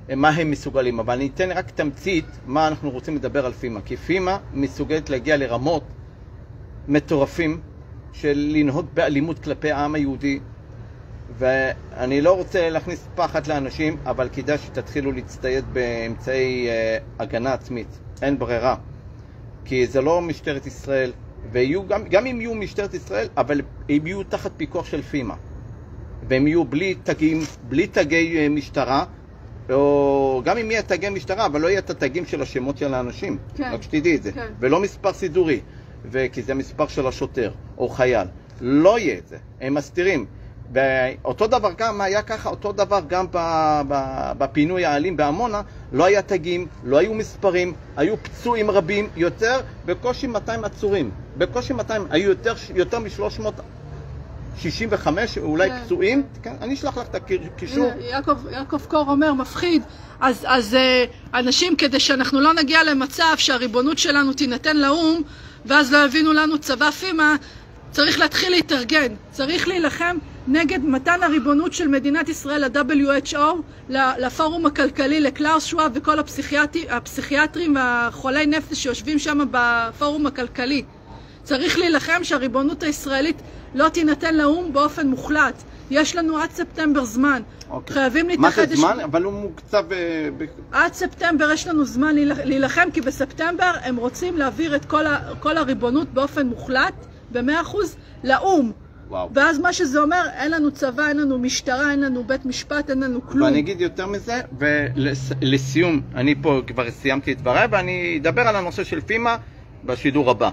מה הם מסוגלים, אבל אני אתן רק תמצית מה אנחנו רוצים לדבר על פימה, כי פימה מסוגלת להגיע לרמות מטורפים של לנהוג באלימות כלפי העם היהודי, ואני לא רוצה להכניס פחד לאנשים, אבל כדאי שתתחילו להצטייד באמצעי הגנה עצמית, אין ברירה, כי זה לא משטרת ישראל, גם אם יהיו משטרת ישראל, אבל הם יהיו תחת פיקוח של פימה, והם יהיו בלי תגי משטרה, או גם אם יהיה תגי משטרה, אבל לא יהיה את התגים של השמות של האנשים, כן. רק שתדעי את זה, כן. ולא מספר סידורי, כי זה מספר של השוטר או חייל, לא יהיה את זה, הם מסתירים. ואותו דבר גם היה ככה, אותו דבר גם בפינוי העלים בעמונה, לא היה תגים, לא היו מספרים, היו פצועים רבים, יותר, בקושי 200 עצורים, בקושי 200, היו יותר מ-365 אולי פצועים, אני אשלח לך את הקישור. יעקב קור אומר, מפחיד, אז אנשים, כדי שאנחנו לא נגיע למצב שהריבונות שלנו תינתן לאום, ואז לא יבינו לנו צבא פימה, צריך להתחיל להתארגן, צריך להילחם נגד מתן הריבונות של מדינת ישראל ל-WHO, לפורום הכלכלי, לקלאוס שוואב וכל הפסיכיאטרים והחולי נפש שיושבים שם בפורום הכלכלי. צריך להילחם שהריבונות הישראלית לא תינתן לאום באופן מוחלט. יש לנו עד ספטמבר זמן. חייבים להתאחד... מה זה זמן? אבל הוא מוקצב... עד ספטמבר יש לנו זמן להילחם, כי בספטמבר הם רוצים להעביר את כל הריבונות באופן מוחלט, ב100% לאום. וואו. ואז מה שזה אומר, אין לנו צבא, אין לנו משטרה, אין לנו בית משפט, אין לנו כלום. ואני אגיד יותר מזה, ולסיום, אני פה כבר סיימתי את דבריי, ואני אדבר על הנושא של פימה בשידור הבא.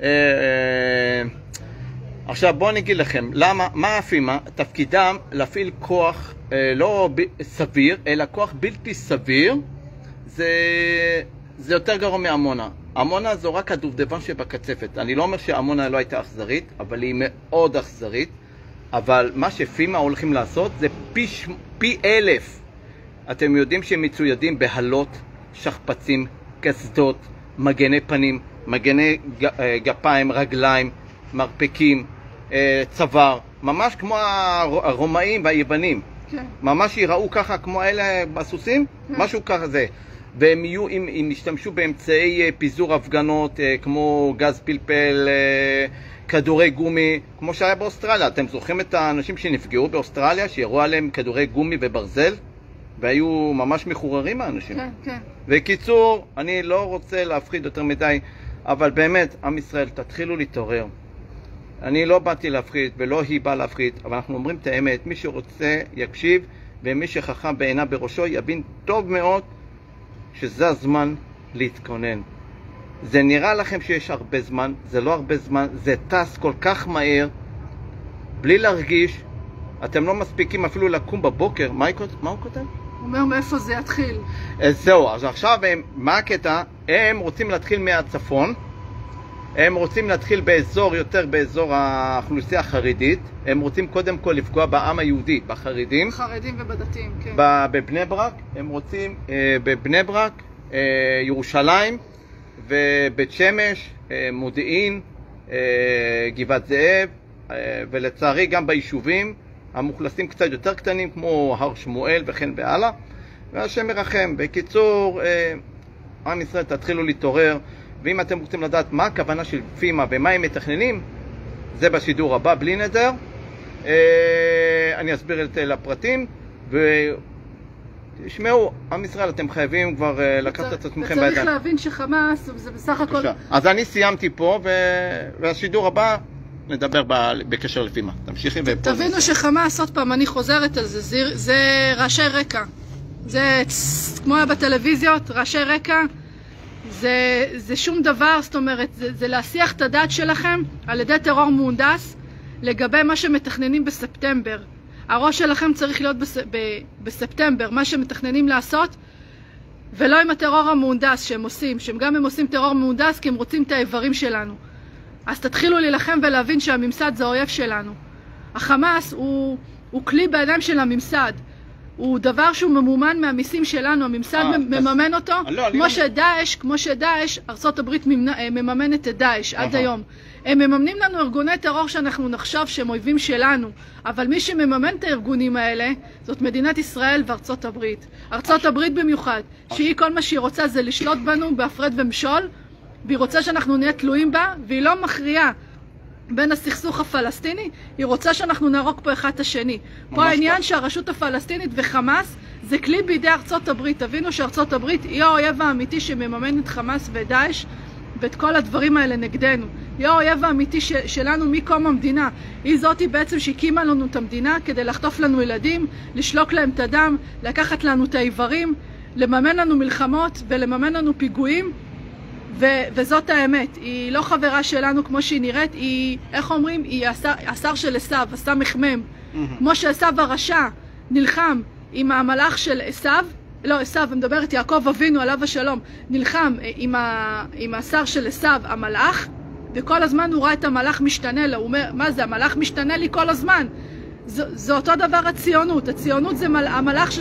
עכשיו בואו נגיד לכם, מה הפימה? תפקידם להפעיל כוח לא סביר, אלא כוח בלתי סביר. זה יותר גרוע מעמונה. עמונה זו רק הדובדבן שבקצפת. אני לא אומר שעמונה לא הייתה אכזרית, אבל היא מאוד אכזרית. אבל מה שפימה הולכים לעשות זה פי 1000. אתם יודעים שהם מצוידים בהלות, שכפצים, קסדות, מגני פנים, מגני גפיים, רגליים, מרפקים, צוואר, ממש כמו הרומאים והיוונים. כן. ממש יראו ככה כמו אלה בסוסים, כן. משהו ככה זה. והם יהיו, אם ישתמשו באמצעי פיזור הפגנות, כמו גז פלפל, כדורי גומי, כמו שהיה באוסטרליה. אתם זוכרים את האנשים שנפגעו באוסטרליה, שיראו עליהם כדורי גומי וברזל? והיו ממש מחוררים האנשים. כן, כן. וקיצור, אני לא רוצה להפחיד יותר מדי, אבל באמת, עם ישראל, תתחילו להתעורר. אני לא באתי להפחיד, ולא היא באה להפחיד, אבל אנחנו אומרים את האמת, מי שרוצה יקשיב, ומי שחכם בעיניו בראשו יבין טוב מאוד שזה הזמן להתכונן. זה נראה לכם שיש הרבה זמן, זה לא הרבה זמן, זה טס כל כך מהר, בלי להרגיש. אתם לא מספיקים אפילו לקום בבוקר. מה הוא כותב? הוא אומר מאיפה זה יתחיל. זהו, אז עכשיו מה הקטע? הם רוצים להתחיל מהצפון, הם רוצים להתחיל יותר באזור האוכלוסייה החרדית, הם רוצים קודם כל לפגוע בעם היהודי, בחרדים. בחרדים ובדתיים, כן. בבני ברק, הם רוצים בבני ברק, ירושלים, ובית שמש, מודיעין, גבעת זאב, ולצערי גם ביישובים המוחלסים קצת יותר קטנים, כמו הר שמואל וכן והלאה, והשם מרחם. בקיצור, עם ישראל, תתחילו להתעורר, ואם אתם רוצים לדעת מה הכוונה של פימה ומה הם מתכננים, זה בשידור הבא, בלי נדר. אני אסביר את לפרטים, ותשמעו, עם ישראל, אתם חייבים כבר לקחת את עצמכם בידיים. וצריך להבין שחמאס זה בסך הכל... אז אני סיימתי פה, והשידור הבא נדבר בקשר לפימה. תמשיכי ופה. תבינו שחמאס, עוד פעם, אני חוזרת על זה, זה רעשי רקע. זה כמו בטלוויזיות, רעשי רקע. זה שום דבר, זאת אומרת, זה להסיח את הדעת שלכם על ידי טרור מהונדס לגבי מה שמתכננים בספטמבר. הראש שלכם צריך להיות בספטמבר, מה שמתכננים לעשות, ולא עם הטרור המהונדס שהם עושים, שהם גם הם עושים טרור מהונדס כי הם רוצים את האיברים שלנו. אז תתחילו להילחם ולהבין שהממסד זה האויב שלנו. החמאס הוא כלי בידיים של הממסד. הוא דבר שהוא ממומן מהמיסים שלנו, הממסד מממן אותו, כמו שדאעש, ארצות הברית מממנת את דאעש עד היום. הם מממנים לנו ארגוני טרור שאנחנו נחשוב שהם אויבים שלנו, אבל מי שמממן את הארגונים האלה זאת מדינת ישראל וארצות הברית. ארצות הברית במיוחד, שהיא כל מה שהיא רוצה זה לשלוט בנו בהפרד ומשול, והיא רוצה שאנחנו נהיה תלויים בה, והיא לא מכריעה בין הסכסוך הפלסטיני, היא רוצה שאנחנו נהרוג פה אחד את השני. פה העניין שהרשות הפלסטינית וחמאס זה כלי בידי ארצות הברית. תבינו שארצות הברית היא האויב האמיתי שמממן את חמאס ודאעש ואת כל הדברים האלה נגדנו. היא האויב האמיתי שלנו מקום המדינה. היא זאתי בעצם שהקימה לנו את המדינה כדי לחטוף לנו ילדים, לשלוק להם את הדם, לקחת לנו את האיברים, לממן לנו מלחמות ולממן לנו פיגועים. וזאת האמת, היא לא חברה שלנו כמו שהיא נראית, היא, איך אומרים, היא השר של עשיו, הסמ"ם. כמו שעשיו הרשע נלחם עם המלאך של עשיו, לא עשיו, אני מדברת יעקב אבינו עליו השלום, נלחם עם השר של עשיו, המלאך, וכל הזמן הוא ראה את המלאך משתנה לו, הוא אומר, מה זה, המלאך משתנה לי כל הזמן. זה אותו דבר הציונות, הציונות זה המלאך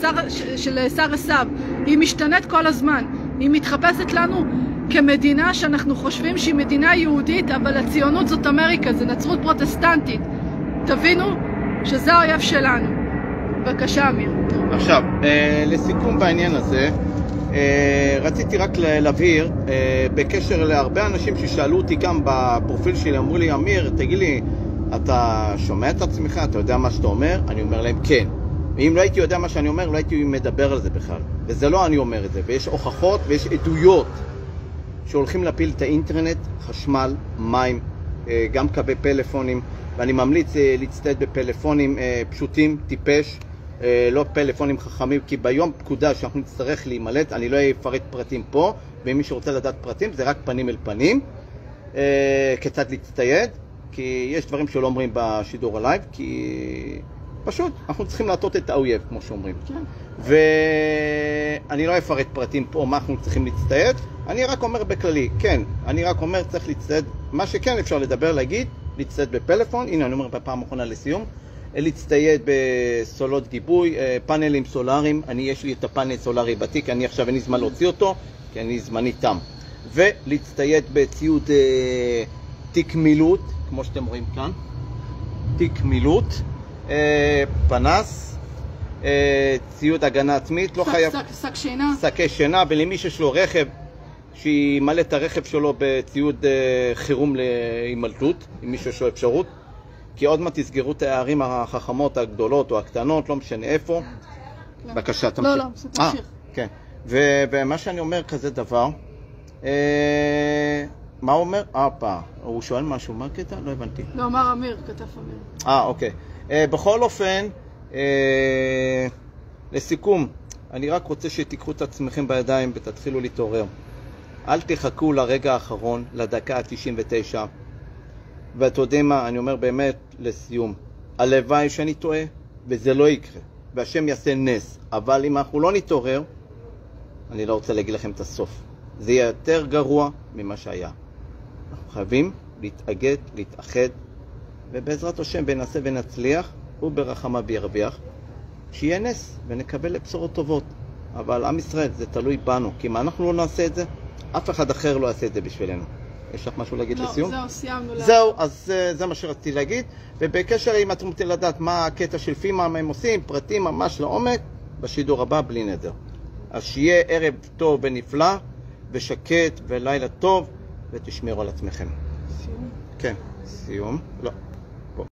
של שר עשיו, היא משתנית כל הזמן, היא מתחפשת לנו כמדינה שאנחנו חושבים שהיא מדינה יהודית, אבל הציונות זאת אמריקה, זה נצרות פרוטסטנטית. תבינו שזה האויב שלנו. בבקשה, אמיר. עכשיו, לסיכום בעניין הזה, רציתי רק להבהיר, בקשר להרבה אנשים ששאלו אותי גם בפרופיל שלי, אמרו לי, אמיר, תגיד לי, אתה שומע את עצמך, אתה יודע מה שאתה אומר? אני אומר להם, כן. ואם לא הייתי יודע מה שאני אומר, לא הייתי מדבר על זה בכלל. וזה לא אני אומר את זה, ויש הוכחות ויש עדויות שהולכים להפיל את האינטרנט, חשמל, מים, גם קווי פלאפונים, ואני ממליץ להצטייד בפלאפונים פשוטים, טיפש, לא פלאפונים חכמים, כי ביום פקודה שאנחנו נצטרך להימלט, אני לא אפרט פרטים פה, ומי שרוצה לדעת פרטים זה רק פנים אל פנים, כיצד להצטייד, כי יש דברים שלא אומרים בשידור הלייב, כי פשוט אנחנו צריכים להטות את האויב, כמו שאומרים. ואני לא אפרט פרטים פה מה אנחנו צריכים להצטייד, אני רק אומר בכללי, כן, אני רק אומר צריך להצטייד, מה שכן אפשר לדבר, להגיד, להצטייד בפלאפון, הנה אני אומר בפעם האחרונה לסיום, להצטייד בסולות גיבוי, פאנלים סולאריים, יש לי את הפאנל סולארי בתיק, אני עכשיו אין לי זמן להוציא אותו, כי אני זמני תם, ולהצטייד בציוד תיק מילוט, כמו שאתם רואים כאן, תיק מילוט, פנס, ציוד הגנה עצמית, לא חייב... שק שינה. שקי שינה, ולמי שיש לו רכב, שימלא את הרכב שלו בציוד חירום להימלטות, אם מישהו יש לו אפשרות, כי עוד מעט תסגרו את הערים החכמות הגדולות או הקטנות, לא משנה איפה. בבקשה, תמשיך. לא, תמשיך. כן. ומה שאני אומר כזה דבר, מה הוא אומר? הוא שואל משהו, מה הקטע? לא הבנתי. לא, אמר אמיר, כתב אמיר. אוקיי. בכל אופן, לסיכום, אני רק רוצה שתיקחו את עצמכם בידיים ותתחילו להתעורר. אל תחכו לרגע האחרון, לדקה ה-99. ואתה יודע מה, אני אומר באמת לסיום, הלוואי שאני טועה, וזה לא יקרה, והשם יעשה נס, אבל אם אנחנו לא נתעורר, אני לא רוצה להגיד לכם את הסוף. זה יהיה יותר גרוע ממה שהיה. אנחנו חייבים להתאגד, להתאחד, ובעזרת השם בנעשה ונצליח, הוא ברחמה בירוויח, שיהיה נס ונקבל לבשורות טובות. אבל עם ישראל, זה תלוי בנו, כי אם אנחנו לא נעשה את זה, אף אחד אחר לא יעשה את זה בשבילנו. יש לך משהו להגיד לסיום? לא, זהו, סיימנו. זהו, אז זה מה שרציתי להגיד. ובקשר אם אתם רוצים לדעת מה הקטע של פימה, מה הם עושים, פרטים ממש לעומק, בשידור הבא בלי נדר. אז שיהיה ערב טוב ונפלא, ושקט ולילה טוב, ותשמרו על עצמכם. סיום? כן, סיום. לא.